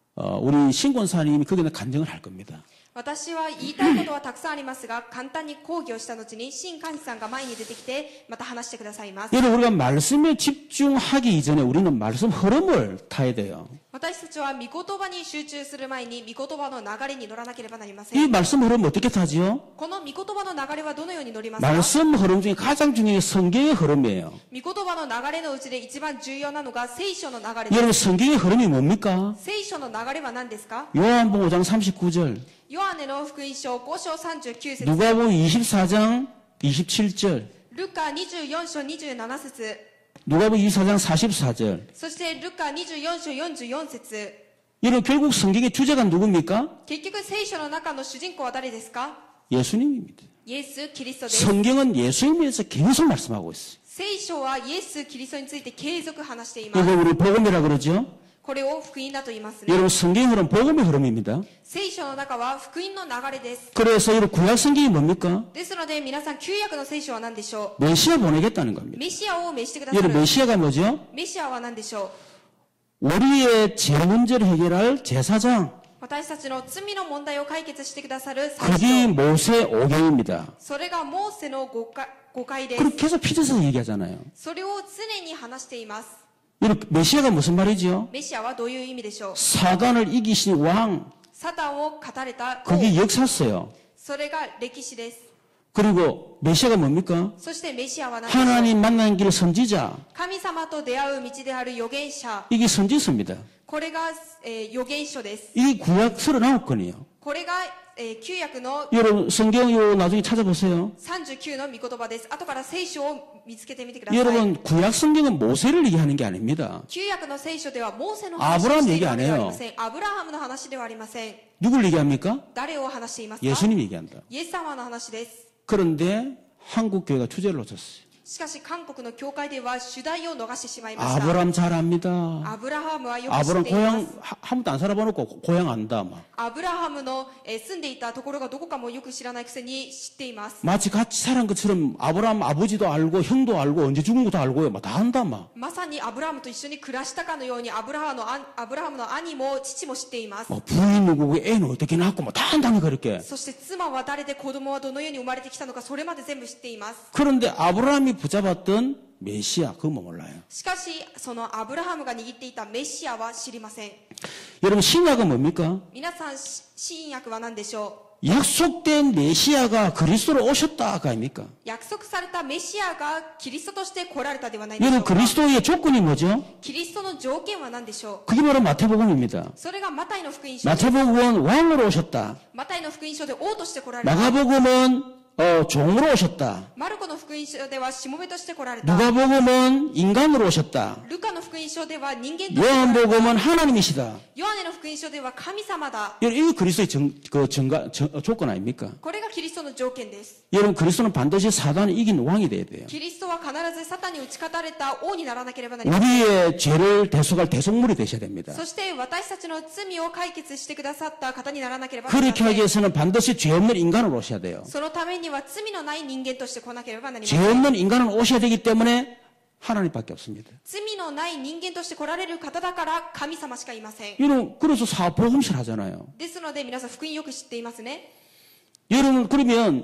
우리 신권사님이 거기에 간증을 할 겁니다. 私は言いたいことはたくさんありますが、簡単に講義をした後に、新幹事さんが前に出てきて、また話してくださいます。 여러분 우리가 말씀에 집중하기 이전에 우리는 말씀 흐름을 타야 돼요. 私たちは御言葉に集中する前に、御言葉の流れに乗らなければなりませ 이 ん。 말씀 흐름 어떻게 타지요? この御言葉の流れはどのように乗りますか？ 말씀 흐름 중에 가장 중요한 게 성경의 흐름이에요. 御言葉の流れのうちで一番重要なのが聖書の流れで 여러분 す。 성경의 흐름이 뭡니까? 聖書の流れは何ですか？ 요한복음 5장 39절, ヨハネの福音書5章39節、 누가복음 24장 27절, ルカ24章27節、 누가복음 24장 44절. そしてルカ24章44節。 여러분 결국 성경의 주제가 누굽니까? 結局聖書の中の主人公は誰ですか？ 예수님입니다. イエス・キリストです。 성경은 예수님에서 계속 말씀하고 있어요. 聖書はイエス・キリストについて継続話しています。 이거 우리 복음이라 그러죠? これを福音だと言いますね。 여러분 성경의 흐름 복음의 흐름입니다. 聖書の中は福音の流れです。 그래서 여러분 구약 성경이 뭡니까? ですので皆さん、旧約の聖書は何でしょ 메시아 보내겠다는 う？ 겁니다. メシアを召してくださ 여러분 る。 메시아가 뭐죠? メシアは何でしょ 우리의 죄 문제를 해결할 제사장. う？私たちの罪の問題を解決してくださる祭 그게 司長。 모세 오경입니다. それがモーセの誤解です。 그리고 계속 피드에서 얘기하잖아요. それを常に話しています。 여러분 메시아가 무슨 말이죠? メシアはどういう意味でしょう？ 사단을 이기신 왕. サタンを語れた王。 그게 역사였어요. それが歴史です。 그리고 메시아가 뭡니까? そしてメシアは何でしょう？ 하나님 만나는 길 선지자. 神様と出会う道である預言者。 이게 선지서입니다. これが、預言書です。 이게 구약 39건이에요. これが、旧約の 여러분 성경 요 나중에 찾아보세요. 39の御言葉です。後から聖書を見つけてみてください。 여러분 구약 성경은 모세를 얘기하는 게 아닙니다. 旧約の聖書ではモーセの話を 아브라함 してい 얘기 るわ 안 けではあり 해요. ません。アブラハムの話ではありません。 누굴 얘기합니까? 誰を話していますか？ 예수님 얘기한다. イエス様の話です。 그런데 한국 교회가 주제를 놓쳤어요. しかし韓国の教会では主題を逃してしまいました。 아브람 잘 압니다. アブラハムはよく知 아브람 っています。 고향 한 번도 안 살아봐놓고 고향 안다 막. アブラハムの、住んでいたところがどこかもよく知らないくせに知っています。 마치 같이 살은 것처럼 아브람 아버지도 알고 형도 알고 언제 죽은 것도 알고요. 막 다 안다 막. まさにアブラハムと一緒に暮らしたかのようにアブラハムの兄も父も知っています。 뭐 부인 누구고 애는 어떻게 낳고 뭐 다 안다니 그렇게. そして妻は誰で子供はどのように生まれてきたのかそれまで全部知っています。 그런데 아브라함이 붙잡았던 메시아 그거 뭐 몰라요. しかしそのアブラハムが握っていたメシアは知りません。 여러분 신약은 뭡니까? 皆さん、新約は何でしょ 약속된 메시아가 그리스도로 오셨다가 아닙니까? う？約束されたメシアがキリストとして来られたではないでしょ 여러분 うか？ 그리스도의 조건이 뭐죠? キリストの条件は何でしょ 그게 바로 마태복음입니다. う？それがマタイの福音書です。 마태복음은 왕으로 오셨다. マタイの福音書で王として来られた。 마가복음은 종으로 오셨다. マルコの福音書ではしもべとして来られた。 누가복음은 인간으로 오셨다. ルカの福音書では人間として来られた。 요한복음은 하나님이시다. ヨハネの福音書では神様だ。 여러분 이게 그리스도의 조건 아닙니까? これがキリストの条件です。 여러분 그리스도는 반드시 사단을 이긴 왕이 돼야 돼요. キリストは必ずサタンに打ち勝たれた王にならなければなりません。 우리의 죄를 대속할 대속물이 되셔야 됩니다. そして私たちの罪を解決してくださった方にならなければなりま 그렇게 せ 하기 ん。 위해서는 반드시 죄 없는 인간으로 오셔야 돼요. そのためには罪のない人間として来なければなりま 죄 せん。 없는 인간은 오셔야 되기 때문에 하나님밖에 없습니다. 罪のない人間として来られる方だから神様しかいません。 여러분 그래서 사복음실 하잖아요. ですので皆さん福音よく知っていますね。 여러분 그러면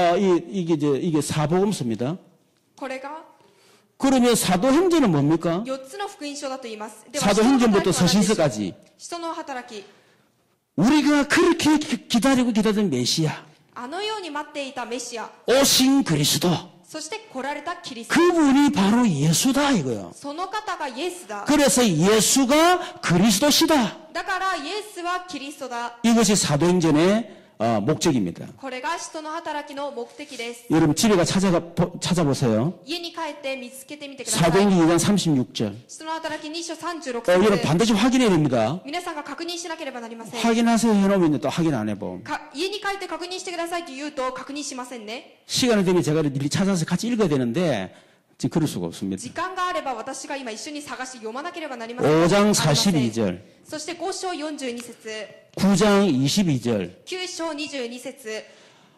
이게 사복음서입니다. これが 그러면 사도행전은 뭡니까? 4つの福音書だと言います。では 사도행전부터 使徒の働きは何でしょう？ 서신서까지 人の働き。 우리가 그렇게 기다리던 메시아 あのように待っていたメシア。 오신 그리스도 そして来られたキリスト。 그분이 바로 예수다 이거요. その方がイエスだ。 그래서 예수가 그리스도시다. だからイエスはキリストだ。 이것이 사도행전의 목적입니다. これが人の働きの目的です。 여러분 집에 가 찾아보세요. 家に帰って見つけてみてください。 사도행전 2장 36절. 人の働き2章36 여러분 節。 반드시 확인해야 됩니다. 皆さんが確認しなければなりません。 확인하세요 해놓으면 또 확인 안 해보. 家に帰って確認してくださいと言うと確認しませんね。 시간이 되면 제가 일일이 찾아서 같이 읽어야 되는데 지금 그럴 수가 없습니다. 時間があれば私が今一緒に探し読まなければなりません。 5장 42절, そして5章42節、 9장 22절. 9章22節、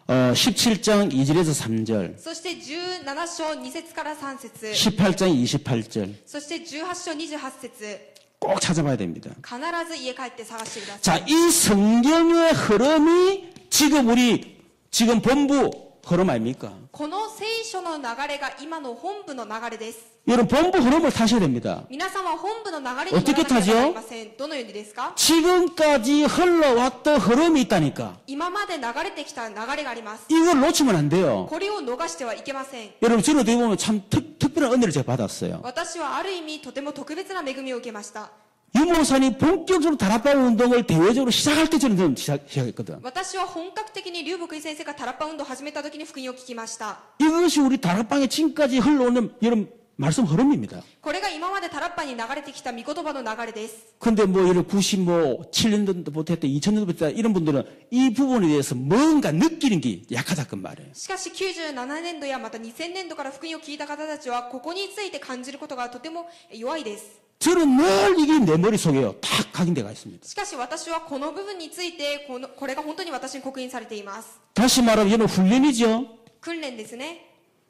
17장 2절에서 3절, そして17章2節から3節 18장 28절 そして18章28節 꼭 찾아봐야 됩니다. 必ず家帰って探してください 자, 이 성경의 흐름이 지금 본부 흐름 아닙니까? この聖書の流れが今の本部の流れです 여러분 본부 흐름을 타셔야 됩니다. 皆さんは本部の流れに乗らなければなりませんどのようにですか 지금까지 흘러왔던 흐름이 있다니까. 今まで流れてきた流れがあります 이걸 놓치면 안 돼요. これを逃してはいけません 여러분 저는 어떻게 보면 참 특별한 은혜를 제가 받았어요. 私はある意味とても特別な恵みを受けました 유모사님 본격적으로 다락방 운동을 대외적으로 시작할 때 저는 시작했거든. 私は本格的に劉牧井先生がタラッパ運動を始めた時に福音を聞きました 이것이 우리 다락방에 지금까지 흘러오는 여러분 말씀 흐름입니다. これが今までタラッパに流れてきた御言葉の流れです 근데 뭐 이런 97년도부터 했다, 2000년도부터 했다 이런 분들은 이 부분에 대해서 뭔가 느끼는 게 약하다건 말이에요. しかし97年度やまた2000年度から福音を聞いた方たちはここについて感じることがとても弱いです 저는 늘 이게 내 머릿속에요. 딱 각인되어 있습니다. しかし私はこの部分についてこれが本当に私に刻印されています 다시 말하면 이는 훈련이죠. 訓練ですね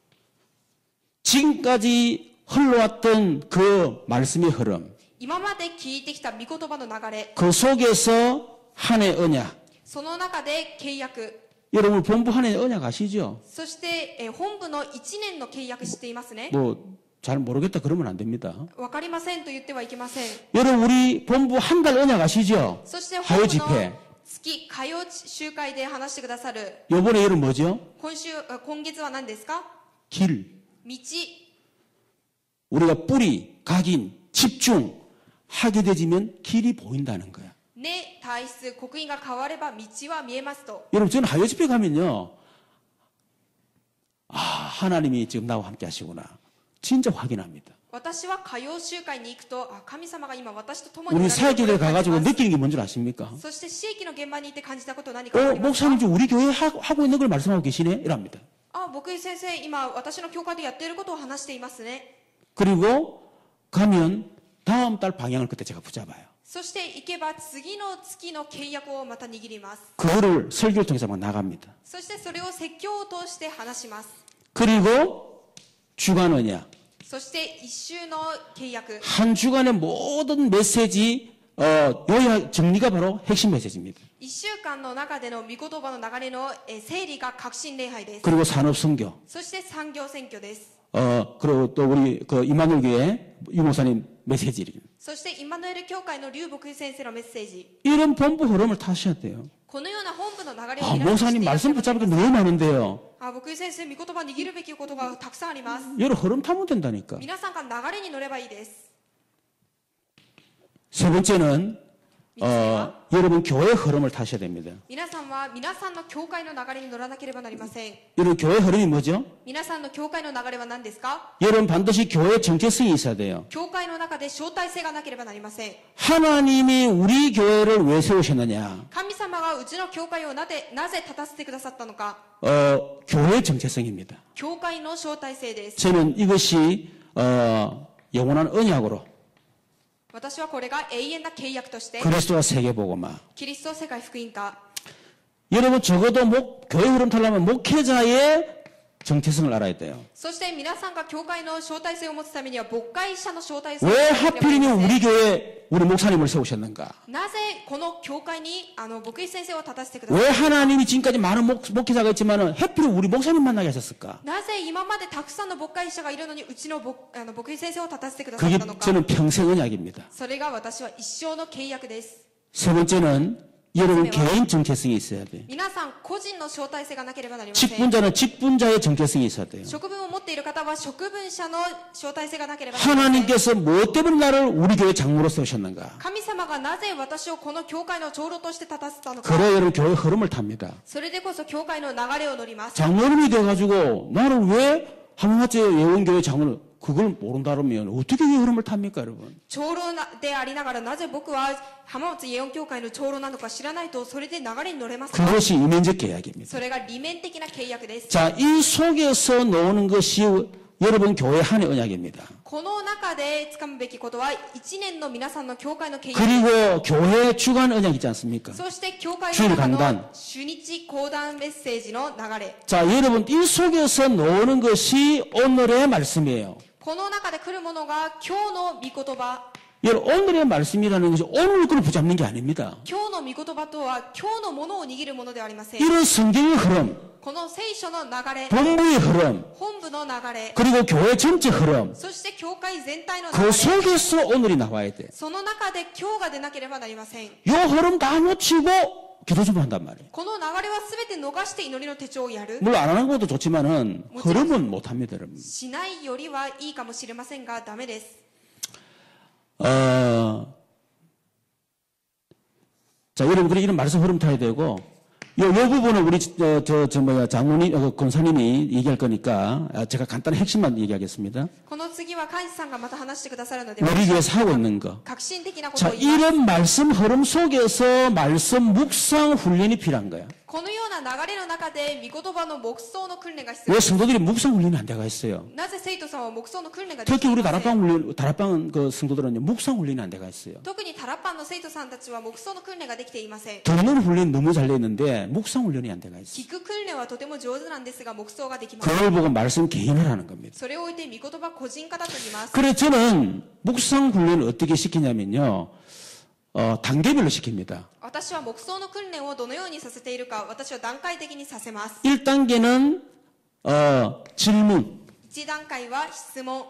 지금까지 흘러왔던 그 말씀의 흐름, 今まで聞いてきた御言葉の流れ 그 속에서 한 해 언약. その中で契約 여러분 본부 한 해 언약 아시죠? そして本部の1年の契約知っていますね 뭐 잘 모르겠다 그러면 안 됩니다. わかりませんと言ってはいけません 여러분 우리 본부 한 달 언약 아시죠? そして本 화요 部の 집회. 月火曜集会で話してくださる 요번에 여러분 뭐죠? 今月は何ですか 길. 道 우리가 뿌리, 각인, 집중 하게 되지면 길이 보인다는 거야. 根体質刻印が変われば道は見えますと 여러분 저는 하요 집회 가면요. 아, 하나님이 지금 나와 함께 하시구나. 진짜 확인합니다. 私は火曜集会に行くと神様が今私と共におら 우리 れる 사역에 ことを感じ 가가지고 ます 느끼는 게 뭔지 아십니까? そして地域の現場に行って感じたこと何かわかりますか 목사님 지금 우리 교회 하고 있는 걸 말씀하고 계시네? 이랍니다. 牧井先生今私の教会でやっていることを話していますね 그리고 가면 다음 달 방향을 그때 제가 붙잡아요. そして行けば次の月の契約をまた握ります 그거를 설교를 통해서 막 나갑니다. そしてそれを説教を通して話します 그리고 주간 언약. そして一週の契約 한 주간의 모든 메시지 요약 정리가 바로 핵심 메시지입니다. 一週間の中での御言葉の流れの整理が革新礼拝です 그리고 산업 선교. そして産業選挙です 그리고 또 우리 그 이만울 교회 유목사님 메시지. そしてイマヌエル教会の劉牧井先生のメッセージ 이런 본부 흐름을 타셔야 돼요. このような本部の流れを 아, 皆さん知って 목사님 いらっしゃ 말씀 います 붙잡을 게 너무 많은데요. 牧井先生御言葉握るべきことがたくさんあります 여러 흐름 타면 된다니까. 皆さんが流れに乗ればいいです 세 번째는 여러분 교회 흐름을 타셔야 됩니다. 皆さんは皆さんの教会の流れに乗らなければなりません 여러분 교회 흐름이 뭐죠? 皆さんの教会の流れは何ですか 여러분 반드시 교회 정체성이 있어야 돼요. 教会の中で招待制がなければなりません 하나님이 우리 교회를 왜 세우셨느냐? 神様がうちの教会をなぜ立たせてくださったのか 교회 정체성입니다. 教会の招待制です 저는 이것이 영원한 언약으로 私はこれが永遠な契約として 그리스도와 세계복음화. キリスト世界福音化 여러분 적어도 교회 흐름 타려면 목회자의 정체성을 알아야 돼요. そして皆さんが教会の招待制を持つためには牧会者の招待制を 왜 持たなければなりま 하필이면 せん 우리 교회에 우리 목사님을 세우셨는가? なぜこの教会に牧井先生を立たせてくださ 왜 い 하나님이 지금까지 많은 목회자가 있지만은 하필 우리 목사님 만나게 하셨을까? なぜ今までたくさんの牧会者がいるのにうちの牧井先生を立たせてくださ 그게 ったのか 저는 평생 언약입니다. それが私は一生の契約です 세 번째는 여러분 개인 정체성이 있어야 돼요. 皆さん個人の招待制がなければなりません 직분자는 직분자의 정체성이 있어야 돼요. 職分を持っている方は職分者の招待制がなければなりません 하나님께서 무엇 때문에 나를 우리 교회 장로로 세우셨는가? 神様がなぜ私をこの教会の長老として立たせたのか 그래 여러분 교회 흐름을 탑니다. それでこそ教会の流れを乗ります 장로님이 돼가지고 나를 왜 하명하체 예원교회 장로를 그걸 모른다면 어떻게 이 흐름을 탑니까 여러분? 長老でありながらなぜ僕は浜松イエオン教会の長老なのか知らないとそれで流れに乗れますか 그것이 이면적 계약입니다. それが利面的な契約です 자, 이 속에서 나오는 것이 여러분 교회 한해 언약입니다. この中で掴むべきことは1年の皆さんの教会の経営 그리고 교회 주간 언약 있지 않습니까? そして教会 주일 の中 강단 の主日講談メッセージの流れ 자, 여러분 이 속에서 나오는 것이 오늘의 말씀이에요. この中で来るものが今日の御言葉 여러분 오늘의 말씀이라는 것이 오늘 걸 붙잡는 게 아닙니다. 今日の御言葉とは今日のものを握るものではありません 이런 성경의 흐름, この聖書の流れ 본부의 흐름, 本部の流れ 그리고 교회 전체 흐름, そして教会全体の流 그 れ 속에서 오늘이 나와야 돼. その中で今日が出なければなりません 요 흐름 다 놓치고 기도 좀 한단 말이에요. この流れは全て逃して祈りの手帳をやる 물론 안 하는 것도 좋지만은 흐름은 못 합니다, 여러분. しないよりはいいかもしれませんがダメです 자, 여러분, 그래, 이런 말씀 흐름 타야 되고, 요 부분은 우리, 장로님, 권사님이 얘기할 거니까, 제가 간단한 핵심만 얘기하겠습니다. この次は幹事さんがまた話してくださるので 우리 교회에서 하고 있는 거. 革新的なこと 자, を言います 이런 말씀 흐름 속에서 말씀 묵상 훈련이 필요한 거야. このような流れの中で御言葉の黙想の訓練が必要 왜 です 성도들이 묵상 훈련이 안 돼가 있어요? なぜ生徒さんは黙想の訓練ができ 특히 てい 우리 ません 다락방 그 성도들은요, 묵상 훈련이 안 돼가 있어요. 特にタラパンの生徒さんたちは黙想の訓練ができていません 듣는 훈련이 너무 잘 돼 있는데, 묵상 훈련이 안 돼가 있어요. 聞く訓練はとても上手なんですが黙想ができません 그걸 보고 말씀 개인을 하는 겁니다. それを置いて御言葉個人化だと言います 그래, 저는 묵상 훈련을 어떻게 시키냐면요, 단계별로 시킵니다. 私は黙想の訓練をどのようにさせているか私は段階的にさせます 1단계는, 질문. 1段階は質問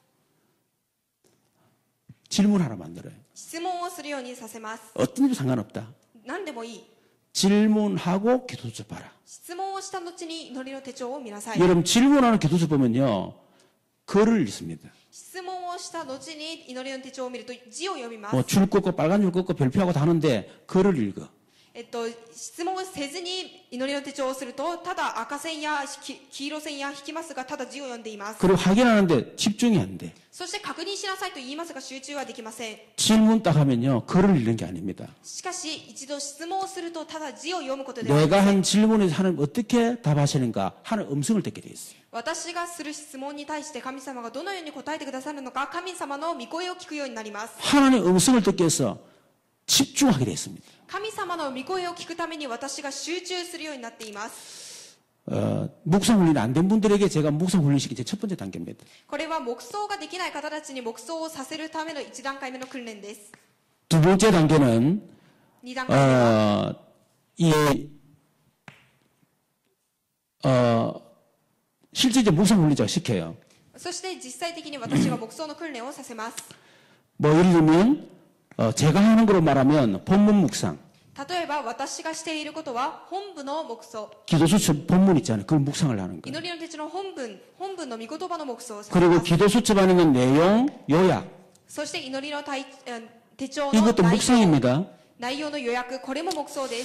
질문 하나 만들어요. 質問をするようにさせます 어떤 지 상관없다. 何でもいい 질문하고 기도서 봐라. 質問をした後に祈りの手帳を見なさい 여러분, 질문하는 기도서 보면요, 글을 읽습니다. 質問をした後に祈りの手帳を見ると字を読みます 뭐, 줄 긋고, 빨간 줄 긋고, 별표하고 다 하는데, 글을 읽어. 質問をせずに祈りの手帳をするとただ赤線や黄色線や引きますがただ字を読んでいます 그리고 확인하는데 집중이 안 돼. そして確認しなさいと言いますが集中はできません 질문 딱 하면요, 글을 읽는 게 아닙니다. しかし一度質問をするとただ字を読むことではあり 내가 ません 한 질문에 하나님 어떻게 답하시는가 하는 음성을 듣게 돼 있어요. 私がする質問に対して神様がどのように答えてくださるのか神様の御声を聞くようになります 하나님의 음성을 듣기 위해서 집중하게 돼 있습니다. 神様の御声を聞くために私が集中するようになっています 묵상 훈련이 안 된 분들에게 제가 묵상 훈련 시킨 제 첫 번째 단계입니다. これは黙想ができない方たちに黙想をさせるための1段階目の訓練です 두 번째 단계는 2段階目は 실제 묵상 훈련 제가 시켜요. そして実際的に私が黙想の訓練をさせます 뭐 예를 들면 제가 하는 거로 말하면 본문 묵상, 例えば私がしていることは本部の黙想 기도수첩 본문 있잖아요. 그 묵상을 하는 거예요. 祈りの手帳の本文の御言葉の黙想をさせ 그리고 ます 기도수첩 안에 있는 내용, 요약 そして祈りの手帳の 이것도 묵상입니다. 内容の予約これも黙想です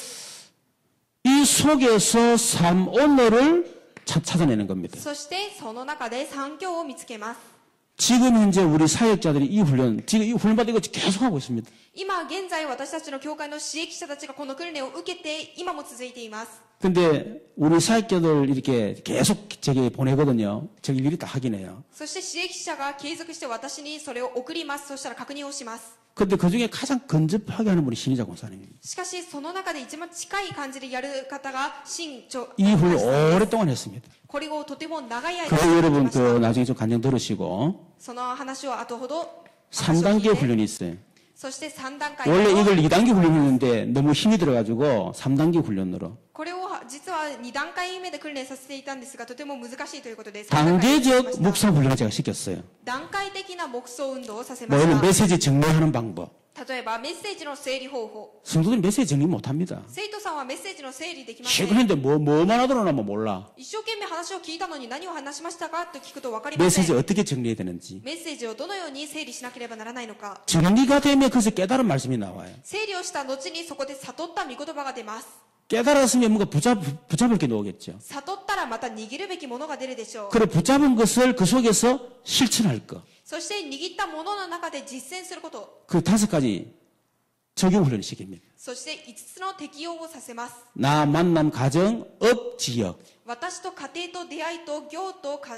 이 속에서 삶 오늘을 찾아내는 겁니다. そしてその中で三教を見つけます 지금 현재 우리 사역자들이 이 훈련, 지금 이 훈련 받은 거 계속 하고 있습니다. 今現在私たちの教会の刺激者たちがこの訓練を受けて今も続いています 근데 우리 사역자들 이렇게 계속 제게 보내거든요. 제가 일일이 다 확인해요. そして刺激者が継続して私にそれを送りますそしたら確認をします 근데 그 중에 가장 근접하게 하는 분이 신희자 권사님입니다. しかしその中で一番近い感じでやる方が新長 이 훈련 오랫동안 했습니다. これをとても長い間 그래서 続け 여러분 ました 나중에 좀 간증 들으시고 その話を後ほど 3단계 훈련이 있어요. そして3段階 원래 の 이걸 2단계 훈련했는데 너무 힘이 들어가지고 3단계 훈련으로 これを実は2段階目で訓練させていたんですがとても難しいということで3段階にしま 단계적 した 묵상 훈련을 제가 시켰어요. 段階的な黙想運動をさせま 뭐 し 예를 た 메시지 정리하는 방법. 例えばメッセージの整理方法 성도들이 메시지 정리 못합니다. 生徒さんはメッセージの整理できません 최근인데 뭐만 하더나 뭐 몰라. 一生懸命話を聞いたのに何を話しましたかと聞くと分かりません 메시지 어떻게 정리해야 되는지. メッセージをどのように整理しなければならないのか 정리가 되면 그래서 깨달은 말씀이 나와요. 整理をした後にそこで悟った御言葉が出ます 깨달았으면 뭔가 붙잡을 게 나오겠죠. 悟ったらまた握るべきものが出るでしょう 그래 붙잡은 것을 그 속에서 실천할 것. そして握ったものの中で実践すること 그 5가지 적용 훈련을 시킵니다. そして5つの適用をさせます 나 만남 가정 업 지역. 私と家庭と出会いと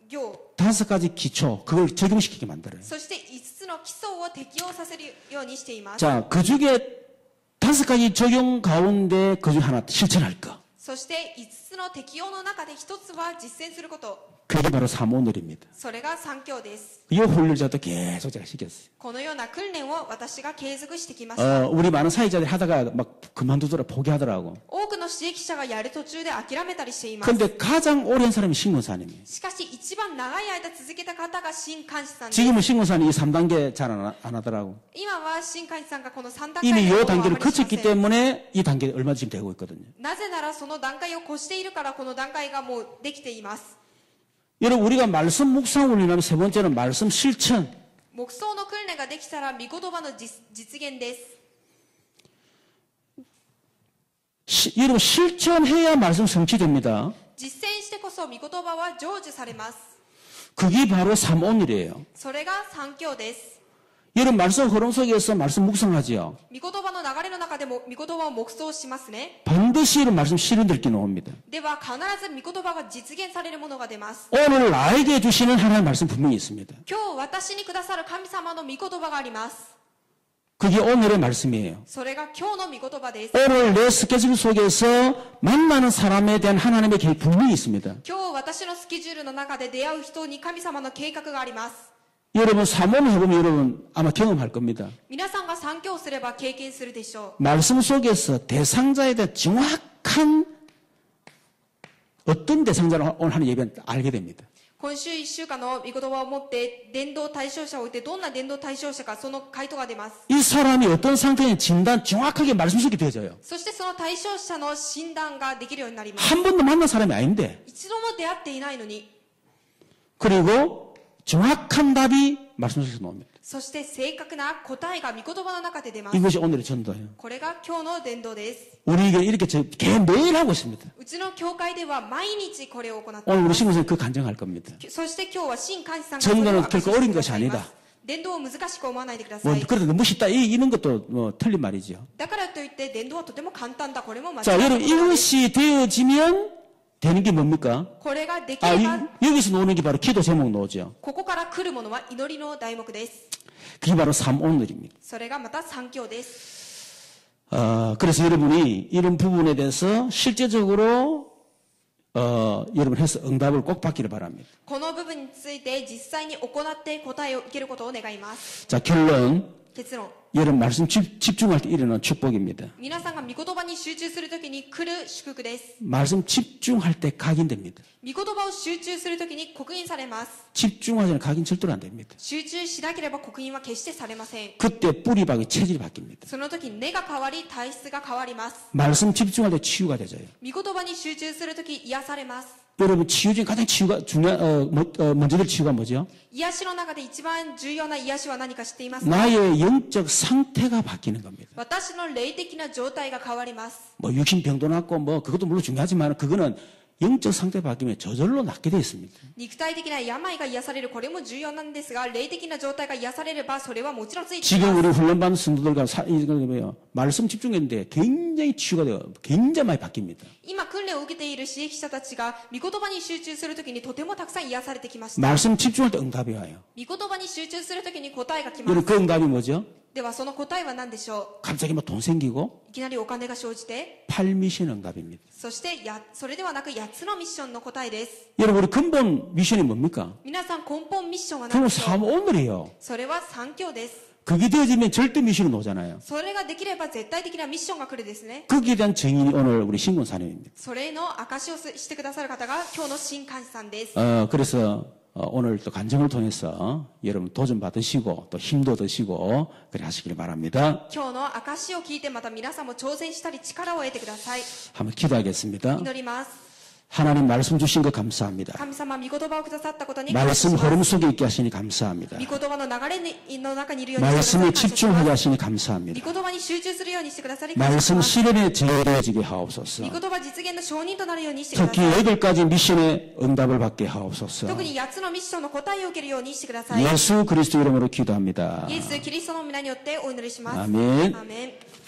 行 5가지 기초, 그걸 적용시키게 만들어요. そして5つの基礎を適用させるようにしています 자, 그 중에 5가지 적용 가운데 그 중 하나 실천할 거. そして5つの適用の中で1つは実践すること 그게 바로 사모늘입니다. それが3教です 이 훈련자도 계속 제가 시켰어요. このような訓練を私が継続してきました 우리 많은 사회자들이 하다가 막 그만두더라, 포기하더라고. 多くの指摘者がやる途中で諦めたりしています 근데 가장 오랜 사람이 신고사님이에요. しかし一番長い間続けた方が新監視さんです 지금은 신고사님 이 3단계 잘 안 하더라고. 今は新監視さんがこの3段階 이미 の 이 ことをあま 단계를 りしません 거쳤기 때문에 이 단계에 얼마 지금 되고 있거든요. なぜならその段階を越しているからこの段階がもうできています 여러분, 우리가 말씀 묵상 훈련하면 세 번째는 말씀 실천. 黙想の訓練ができたら御言葉の実現です 여러분, 실천해야 말씀 성취됩니다. 実践してこそ御言葉は成就されます 그게 바로 삼오늘이에요. それが3教です 여러분, 말씀 흐름 속에서 말씀 묵상하지요. 御言葉の流れの中でも御言葉を黙想しますね 반드시 이런 말씀 실현될 게 나옵니다. では必ず御言葉が実現されるものが出ます 오늘 나에게 주시는 하나님의 말씀 분명히 있습니다. 今日私にくださる神様の御言葉があります 그게 오늘의 말씀이에요. それが今日の御言葉です 오늘 내 스케줄 속에서 만나는 사람에 대한 하나님의 계획 분명히 있습니다. 今日私のスケジュールの中で出会う人に神様の計画があります 여러분, 삼오늘 해보면 여러분 아마 경험할 겁니다. 皆さんが3教すれば経験するでしょ 말씀 속에서 대상자에 대한 정확한 어떤 대상자를 오늘 하는 예배는 알게 됩니다. う今週1週間の御言葉を持って伝道対象者を置いてどんな伝道対象者かその回答が出ます 이 사람이 어떤 상태인 진단 정확하게 말씀 속에 되어져요. そしてその対象者の診断ができるようになります 한 번도 만난 사람이 아닌데 一度も出会っていないのに 그리고 정확한 답이 말씀 속에서 나옵니다. そして正確な答えが御言葉の中で出ます 이것이 오늘의 전도예요. これが今日の伝道です 우리에게 이렇게 매일 하고 있습니다. うちの教会では毎日これを行ってい 오늘 ま 우리 す 신부님 그 간증할 겁니다. そして今日は新監視さんが 전도는 それを 결코 어린 것이 아니다. 伝道を難しく思わないでくださ 뭐 い 그래도 너무 쉽다 이런 것도 뭐 틀린 말이죠. だからといって伝道はとても簡単だこれも間違い 자 ない 여러분 ことです 이것이 되어지면 되는 게 뭡니까? これができ 아 れば 여기서 나오는 게 바로 기도 제목 나오죠. ここから来るものは祈りの題目です 그게 바로 삼오늘입니다. それがまた3教です 그래서 여러분이 이런 부분에 대해서 실제적으로 여러분 해서 응답을 꼭 받기를 바랍니다. この部分について実際に行って答えを受けることを願います 자 결론 結論 여러분 말씀 집중할 때 일어나는 축복입니다. 皆さんが御言葉に集中するときに来る祝福です 말씀 집중할 때 각인됩니다. 御言葉を集中するときに刻印されます 집중하지 않으면 각인 절대로 안 됩니다. 集中しなければ刻印は決してされません 그때 뿌리 박이 체질이 바뀝니다. その時根が変わり体質が変わります 말씀 집중할 때 치유가 되져요. 御言葉に集中するとき癒されます 여러분 치유 중에 가장 먼저 될 치유가 뭐죠? 癒しの中で一番重要な癒しは何か知っていますか 나의 영적 상태가 바뀌는 겁니다. 私の霊的な状態が変わります 뭐 육신병도 낫고 뭐 그것도 물론 중요하지만 그거는 영적 상태 바뀌면 저절로 낫게 되어 있습니다. 肉体的な病が癒されるこれも重要なんですが霊的な状態が癒されればそれはもちろんついてい 지금 ます 우리 훈련받는 성도들과 이거 뭐예요? 말씀 집중했는데 굉장히 치유가 돼요. 굉장히 많이 바뀝니다. 今訓練を受けている刺激者たちが御言葉に集中するときにとてもたくさん癒されてきました 말씀 집중할 때 응답이 와요. 御言葉に集中するときに答えが来ま 여러분 す 그 응답이 뭐죠? ではその答えは何でしょ 갑자기 뭐 돈 생기고 ういきなりお金が生じて 8미션 응답입니다. そしてそれではなく8つのミッションの答えです 여러분 우리 근본 미션이 뭡니까? 皆さん根本ミッションは何 그럼 でしょう 3오늘이에요. それは3教です 그게 되어지면 절대 미션이 나오잖아요. それができれば絶対的なミッションが来るですね 거기에 대한 증인이 오늘 우리 신군사님입니다. それの証しをしてくださる方が今日の新監視さんです 그래서 오늘 또 간증을 통해서 여러분 도전 받으시고 또 힘도 드시고 그래 하시길 바랍니다. 今日の証しを聞いてまた皆さんも挑戦したり力を得てください 한번 기도하겠습니다. 祈ります 하나님 말씀 주신 것 감사합니다. 神様御言葉をくださったことに感謝し 말씀 ます 흐름 속에 있게 하시니 감사합니다. 御言葉の流れの中にいるようにしてくださ 말씀에 い感謝し 집중하게 ます 하시니 御 감사합니다. 言葉に集中するようにしてくださり感謝し 말씀 ます 실현에 제어되어지게 하옵소서. 御言葉実現の証人となるようにしてくだ 특히 さい 8가지 미션의 응답을 받게 하옵소서. 特に8つのミッションの答えを受けるようにしてください 예수 그리스도 이름으로 기도합니다. イエス・キリストの皆によってお祈りします 아멘. アーメン